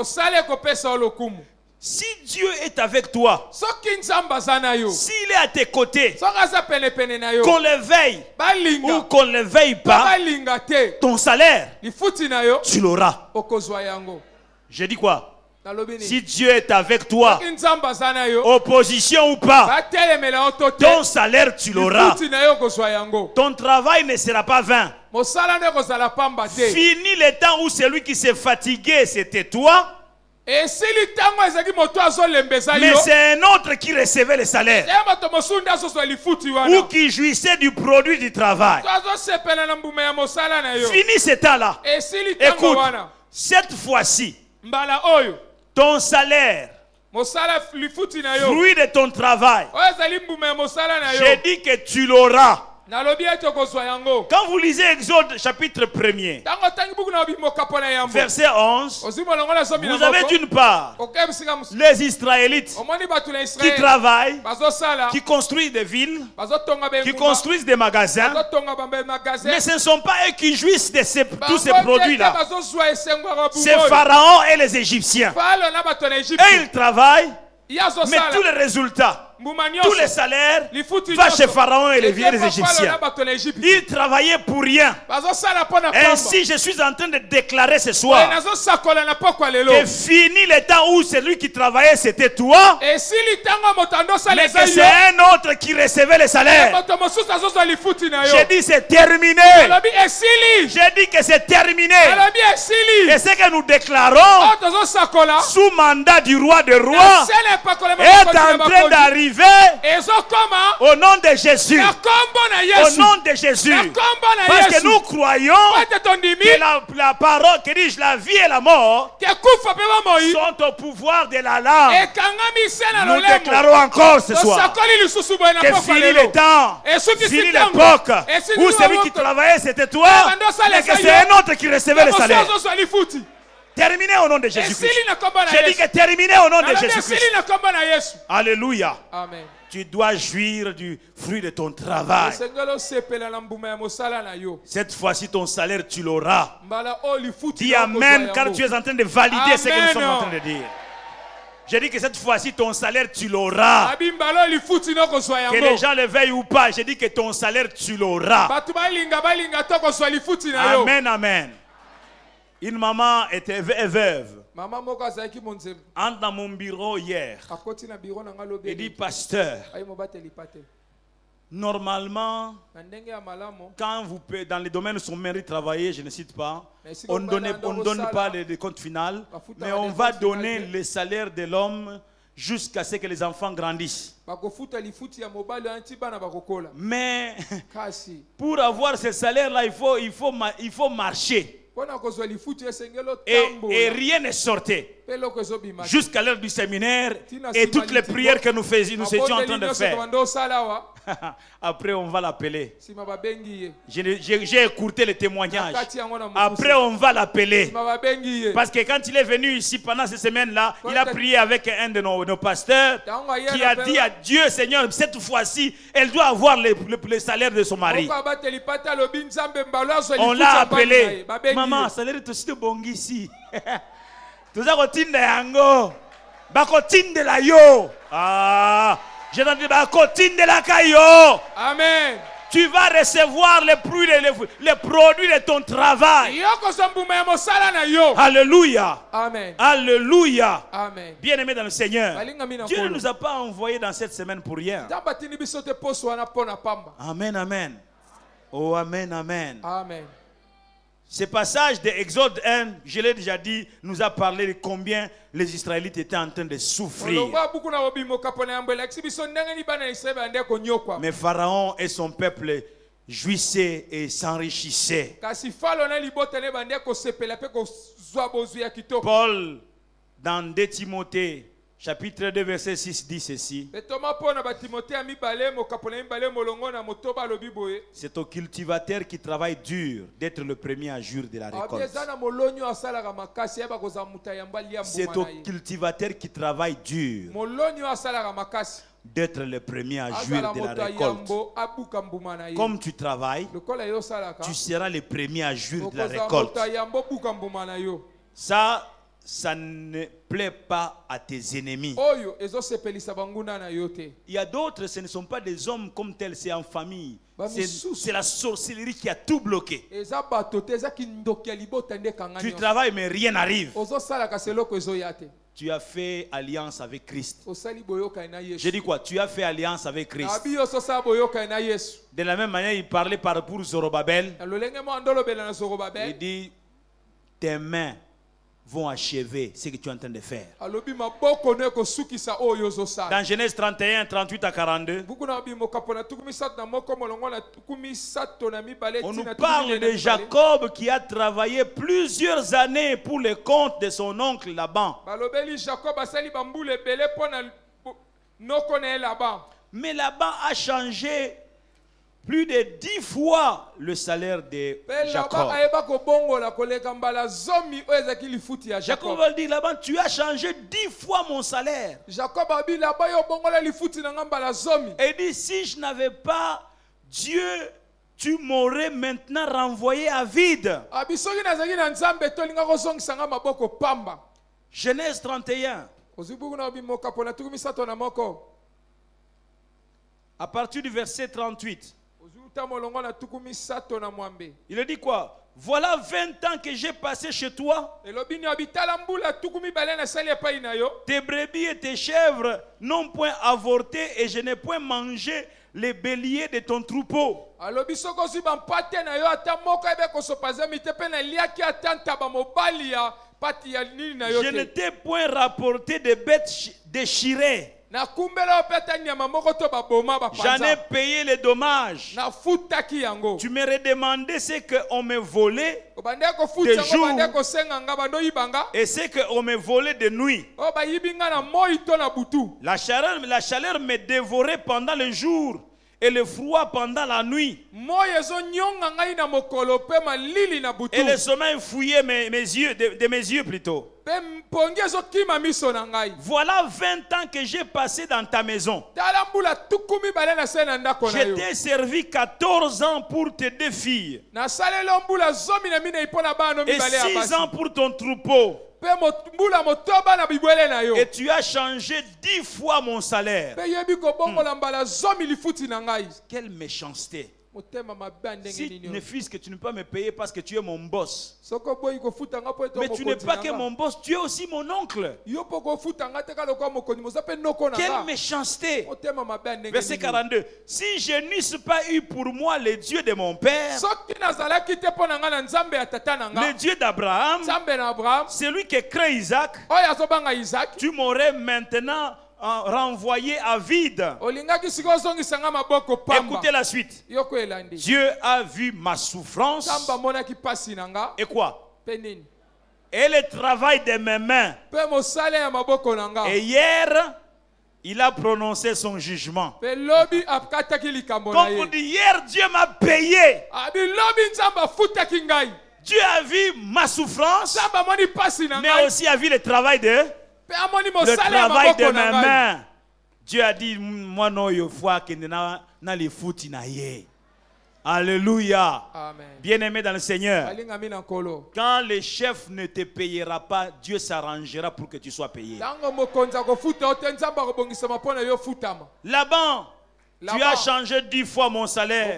Si Dieu est avec toi, s'il est à tes côtés, qu'on le veuille ou qu'on ne le veuille pas, ton salaire, tu l'auras. Je dis quoi? Si Dieu est avec toi, opposition ou pas, ton salaire tu l'auras. Ton travail ne sera pas vain. Fini le temps où celui qui s'est fatigué, c'était toi. Mais c'est un autre qui recevait le salaire ou qui jouissait du produit du travail. Fini ce temps-là. Écoute, cette fois-ci, ton salaire, fruit de ton travail, j'ai dit que tu l'auras. Quand vous lisez Exode chapitre 1er, verset 11, vous avez d'une part les Israélites qui travaillent, qui construisent des villes, qui construisent des magasins, mais ce ne sont pas eux qui jouissent de tous ces produits-là. C'est Pharaon et les Égyptiens. Et ils travaillent, mais tous les résultats, tous les salaires vont chez Pharaon et les Égyptiens. Ils travaillaient pour rien. Ainsi, je suis en train de déclarer ce soir que fini le temps où celui qui travaillait c'était toi, mais que c'est un autre qui recevait le salaire. J'ai dit c'est terminé. J'ai dit que c'est terminé. Et ce que nous déclarons sous mandat du roi des rois est en train d'arriver au nom de Jésus. Au nom de Jésus. Parce que nous croyons que la parole, que dis-je, la vie et la mort sont au pouvoir de la langue. Nous déclarons encore ce soir que fini le temps, fini l'époque où celui qui travaillait c'était toi, mais que c'est un autre qui recevait le salaire. Terminé au nom de Jésus-Christ. J'ai dit que terminé au nom de Jésus-Christ. Alléluia. Amen. Tu dois jouir du fruit de ton travail. Cette fois-ci, ton salaire, tu l'auras. Dis Amen car tu es en train de valider ce que nous sommes en train de dire. J'ai dit que cette fois-ci, ton salaire, tu l'auras. Que les gens le veuillent ou pas, j'ai dit que ton salaire, tu l'auras. Amen, amen. Une maman était veuve. Entre dans mon bureau hier. Il dit, pasteur, normalement, quand vous payez, dans les domaines où son mari travaillait, je ne cite pas, on ne donne pas le compte final, mais on va donner le salaire de l'homme jusqu'à ce que les enfants grandissent. Mais pour avoir ce salaire-là, il faut marcher. Et rien ne sortait jusqu'à l'heure du séminaire et toutes les prières que nous étions en train de faire. Après on va l'appeler. J'ai écouté le témoignage. Après on va l'appeler. Parce que quand il est venu ici pendant ces semaines-là, il a prié avec un de nos pasteurs qui a dit à Dieu, Seigneur, cette fois-ci, elle doit avoir le salaire de son mari. On l'a appelé. Maman, salaire est aussi de bon ici. Tout ça continue yango. Bakotine la yo. Ah. Je t'en dis, continue de la caillou. Amen. Tu vas recevoir les produits de ton travail. Alléluia. Amen. Alléluia. Amen. Bien-aimés dans le Seigneur, Dieu ne nous a pas envoyés dans cette semaine pour rien. Amen, amen. Oh, amen, amen. Amen. Ce passage de Exode 1, je l'ai déjà dit, nous a parlé de combien les Israélites étaient en train de souffrir. Mais Pharaon et son peuple jouissaient et s'enrichissaient. Paul, dans 2 Timothée, chapitre 2, verset 6, dit ceci. C'est au cultivateur qui travaille dur d'être le premier à jour de la récolte. C'est au cultivateur qui travaille dur d'être le premier à jour de la récolte. Comme tu travailles, tu seras le premier à jour de la récolte. Ça ne plaît pas à tes ennemis. Il y a d'autres, ce ne sont pas des hommes comme tels, c'est en famille. C'est la sorcellerie qui a tout bloqué. Tu travailles mais rien n'arrive. Tu as fait alliance avec Christ. J'ai dit quoi? Tu as fait alliance avec Christ. De la même manière, il parlait pour Zorobabel. Il dit, tes mains vont achever ce que tu es en train de faire. alobi maboko ne kosukisa oyo ozosala. Dans Genèse 31, 38 à 42, buku na bimokapo na tuku misato na moko molongo na tuku misato na mibale on nous tina tuku parle minene de mibale. Jacob qui a travaillé plusieurs années pour le compte de son oncle Laban. balobeli Jacob asali bambule ebele mpo na noko na ye Laban. Mais Laban a changé plus de 10 fois le salaire de Jacob. Laban ayeba kobongola koleka mbala zomi oyo ezaki lifuti ya Jacob Jacob. va dire, Laban, tu as changé 10 fois mon salaire. Jacob abi Laban yo bongola lifuti na nga mbala zomi. Et il dit, si je n'avais pas Dieu, tu m'aurais maintenant renvoyé à vide. Abi soki nazaki na Nzambe tolinga kozongisa nga maboko pamba. Genèse 31. Ozibuku na bimokapo na tuku misato na moko. À partir du verset 38. Il dit quoi? Voilà 20 ans que j'ai passé chez toi. Tes brebis et tes chèvres n'ont point avorté et je n'ai point mangé les béliers de ton troupeau. Je ne t'ai point rapporté de bêtes déchirées. J'en ai payé les dommages. Tu me redemandais ce qu'on me volait de jour et ce qu'on me volait de nuit. La chaleur me dévorait pendant le jour et le froid pendant la nuit. Et le sommeil fouillait mes yeux, de mes yeux plutôt. Voilà 20 ans que j'ai passé dans ta maison. Je t'ai servi 14 ans pour tes 2 filles. Et 6 ans pour ton troupeau. Et tu as changé 10 fois mon salaire. Quelle méchanceté. Si ne fût-ce que tu ne peux pas me payer parce que tu es mon boss. Mais tu n'es pas que mon boss, tu es aussi mon oncle. Quelle méchanceté. Verset 42. Si je n'eusse pas eu pour moi le Dieu de mon père, le Dieu d'Abraham, celui qui crée Isaac, tu m'aurais maintenant renvoyé à vide. Écoutez la suite. Dieu a vu ma souffrance. Et quoi? Et le travail de mes mains. Et hier, il a prononcé son jugement. Comme vous dites, hier Dieu m'a payé. Dieu a vu ma souffrance, mais aussi a vu le travail de mes mains. Dieu a dit, moi non, il faut que na les fouti na ye. Alléluia. Bien-aimé dans le Seigneur. Quand le chef ne te payera pas, Dieu s'arrangera pour que tu sois payé. Laban, tu as changé 10 fois mon salaire.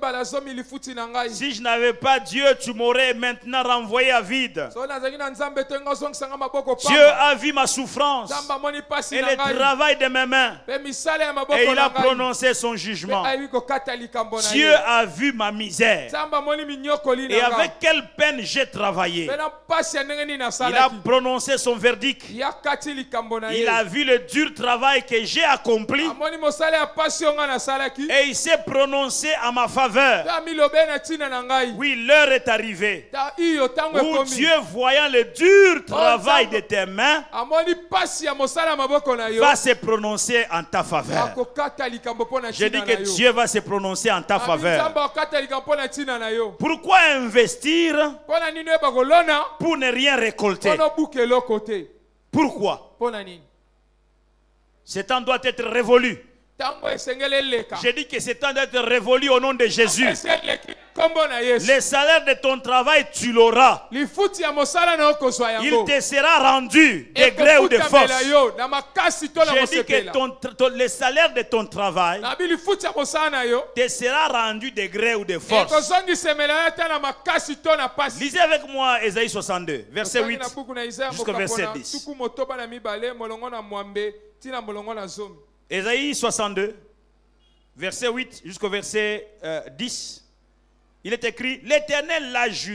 Si je n'avais pas Dieu, tu m'aurais maintenant renvoyé à vide. Dieu a vu ma souffrance et le travail de mes mains. Et il a prononcé son jugement. Dieu a vu ma misère. Et avec quelle peine j'ai travaillé. Il a prononcé son verdict. Il a vu le dur travail que j'ai accompli. Et il s'est prononcé à ma faveur. Oui, l'heure est arrivée où Dieu, voyant le dur travail de tes mains, va se prononcer en ta faveur. Je dis que Dieu va se prononcer en ta faveur. Pourquoi investir pour ne rien récolter? Pourquoi? Ce temps doit être révolu. J'ai dit que c'est temps d'être révolu au nom de Jésus. Le salaire de ton travail, tu l'auras. Il te sera rendu de gré ou de force. J'ai dit que le salaire de ton travail te sera rendu de gré ou de force. Lisez avec moi Ésaïe 62, verset 8 jusqu'au verset 10. Ésaïe 62, verset 8 jusqu'au verset 10. Il est écrit, l'Éternel l'a juré,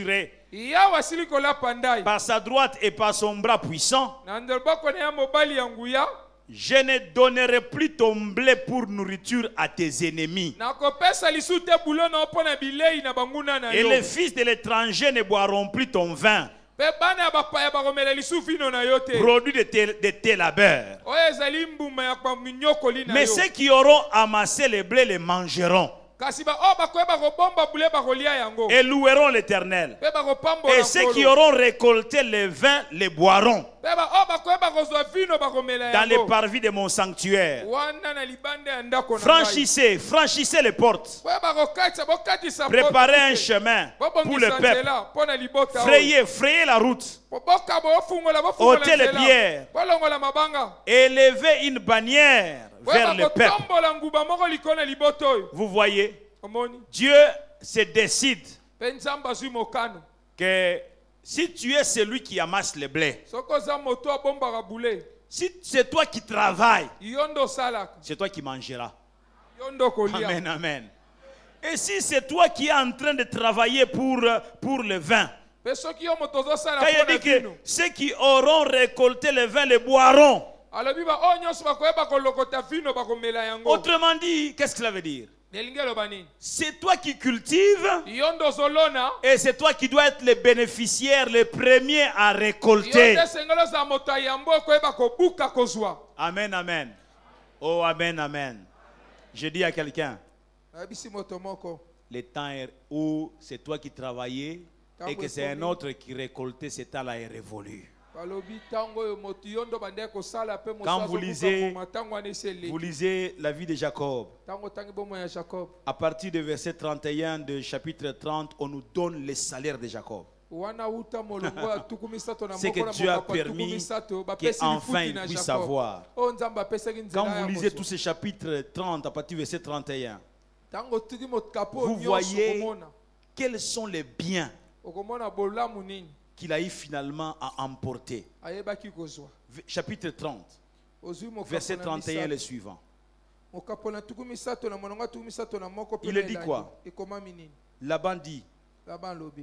yawa asili kolapa ndai par sa droite et par son bras puissant. na loboko na ye mobali ya nguya. Je ne donnerai plus ton blé pour nourriture à tes ennemis. nakopesa lisu te bulo na mpo na bilei na banguna na Et yo. les fils de l'étranger ne boiront plus ton vin, mpe bana ya bapaya bakomela lisu vino na yo te. produit de tes labeurs. oyo ezali mbuma ya minyokoli na Mais yo. ceux qui auront amassé le blé les mangeront kasi oyo bakoyeba kobomba bule bakolia yango. et loueront l'Éternel. mpe bakopambola Et ceux qui nkolo. auront récolté le vin les boiront mpe oyo bakoyeba kozwa vino bakomela dans les yango. parvis de mon sanctuaire. wana na libanda ya ndako na ngai. Franchissez, franchissez les portes. oyo bakokatisa bokatisa Préparez un chemin pour le bobongisa peuple. nzela mpo na libota oyo. Frayez, frayez la route. bofungola Ôtez les pierres. bolongola mabanga. Élevez une bannière vers le peuple. bakotombola nguba moko likolo na libota oyo. Vous voyez, omoni Dieu se décide mpe nzambe azwi mokano. que si tu es celui qui amasse le blé, soki oza moto abombaka bule si c'est toi qui travailles, yo nde osalaka c'est toi qui mangeras. yo nde okolia. Amen, amen. Et si c'est toi qui es en train de travailler pour le vin, mpe soki yo moto ozosala quand il mpo na dit que vino ceux qui auront récolté le vin le boiront. alobi oyo nyonso bakoyeba kolokota vino bakomela yango. Autrement dit, qu'est-ce que cela veut dire? elingi eloba nini? C'est toi qui cultives yo nde ozolona. et c'est toi qui dois être le bénéficiaire, le premier à yo récolter. nde esengeli ozala moto ya yambo okoyeba kobuka kozwa. Amen, amen. Oh, amen, amen. Je dis à quelqu'un, nayebisi moto moko le temps où c'est toi qui travaillais et que c'est un autre qui récoltait, ce temps-là est révolu. balobi ntango oyo moto yo ndo bandeki kosala mpe Quand vous lisez, ntango wana esi eleki. vous lisez la vie de Jacob, ntango otangi bomoi ya jacob à partir du verset 31 de chapitre 30, on nous donne le salaire de Jacob. wana uta molongo ya tuku misato na C'est moko que na Dieu a mokapa tuku permis misato bapesi qu'enfin lifuti il na puisse jacob. savoir. oyo nzambe apesaki nzela Quand ya vous lisez kozwa. tous ces chapitres 30 à partir du verset 31, ntango otiki mokapo vous nyonso voyez okomona quels sont les biens okomona bolamu nini qu'il a eu finalement à emporter. ayebaki kozwa. Chapitre 30, ozwi verset 31 et le suivant. mokapo na tuku misato na monongo ya tuku misato na moko Il dit quoi? ekomami nini? Laban dit, laban lobi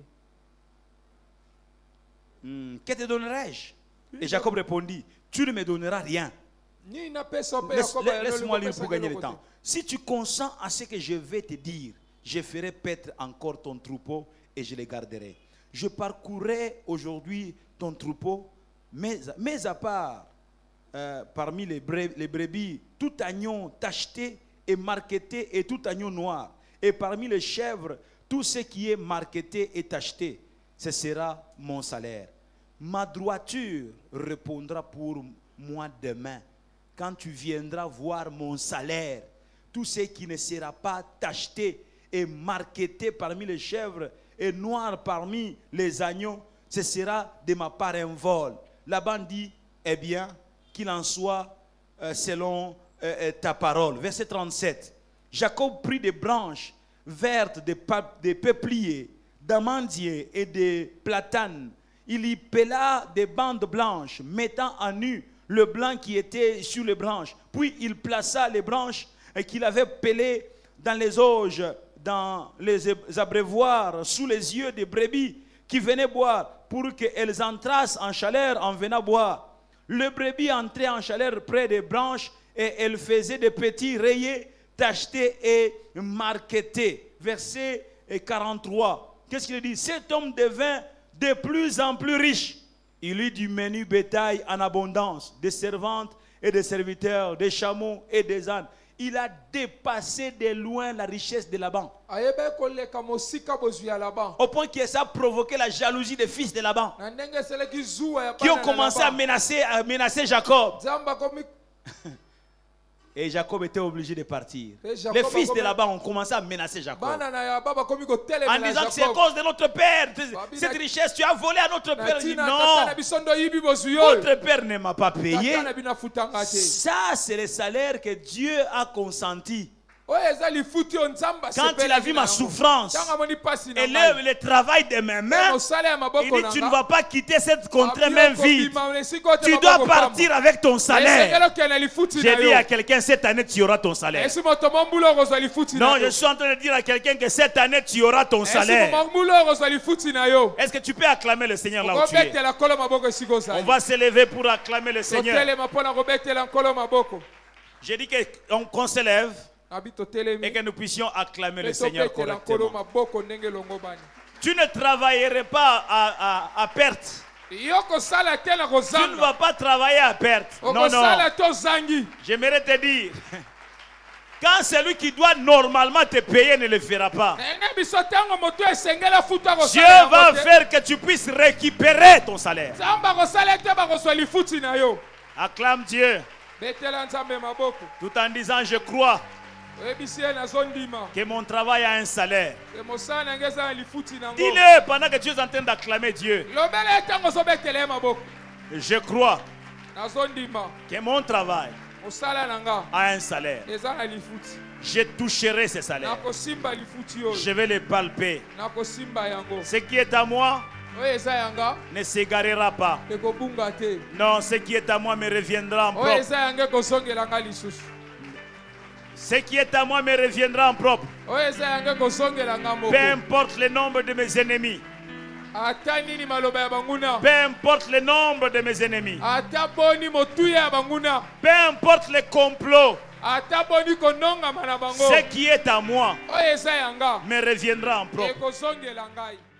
que te donnerai-je? Et Jacob répondit, tu ne me donneras rien. nini napesa mpe yakobo ya lelo Laisse-moi lire kopesa pour gagner le eloko temps. te. Si tu consens à ce que je vais te dire, je ferai paître encore ton troupeau et je les garderai. Je parcourrai aujourd'hui ton troupeau, mais à part parmi les brebis, tout agneau tacheté et marqueté et tout agneau noir. Et parmi les chèvres, tout ce qui est marqueté et tacheté, ce sera mon salaire. Ma droiture répondra pour moi demain, quand tu viendras voir mon salaire. Tout ce qui ne sera pas tacheté et marqueté parmi les chèvres et noir parmi les agneaux, ce sera de ma part un vol. Laban dit, eh bien, qu'il en soit selon ta parole. Verset 37. Jacob prit des branches vertes, des peupliers, d'amandiers et des platanes. Il y pela des bandes blanches, mettant à nu le blanc qui était sur les branches. Puis il plaça les branches qu'il avait pelées dans les auges, dans les abreuvoirs, sous les yeux des brebis qui venaient boire, pour qu'elles entrassent en chaleur en venant boire. Le brebis entrait en chaleur près des branches et elles faisaient des petits rayés, tachetés et marquetés. Verset 43. Qu'est-ce qu'il dit? Cet homme devint de plus en plus riche. Il eut du menu bétail en abondance, des servantes et des serviteurs, des chameaux et des ânes. Il a dépassé de loin la richesse de Laban. Au point que ça a provoqué la jalousie des fils de Laban, qui ont commencé à menacer Jacob. Et Jacob était obligé de partir. Les fils de Laban ont commencé à menacer Jacob en disant que c'est à cause de notre père, cette richesse, tu as volé à notre père. Il dit non, votre père ne m'a pas payé. Ça, c'est le salaire que Dieu a consenti Quand il a vu ma souffrance et le travail de mes mains, il dit tu ne vas pas quitter cette contrée même vide. Tu dois partir avec ton salaire. J'ai dit à quelqu'un cette année tu auras ton salaire. Non, je suis en train de dire à quelqu'un que cette année tu auras ton salaire. Est-ce que tu peux acclamer le Seigneur là où tu es? On va s'élever pour acclamer le Seigneur. J'ai dit qu'on s'élève et que nous puissions acclamer le Seigneur correctement. Tu ne travaillerais pas à perte. Tu ne vas pas travailler à perte. Non, non. J'aimerais te dire, quand celui qui doit normalement te payer ne le fera pas, Dieu va faire que tu puisses récupérer ton salaire. Acclame Dieu tout en disant je crois que mon travail a un salaire. Dis-le pendant que tu es en train d'acclamer Dieu. Je crois que mon travail a un salaire. Je toucherai ce salaire. Je vais le palper. Ce qui est à moi ne s'égarera pas. Non, ce qui est à moi me reviendra en propre. Ce qui est à moi me reviendra en propre. Peu importe le nombre de mes ennemis. Peu importe le nombre de mes ennemis. Peu importe les complots. Ce qui est à moi me reviendra en propre.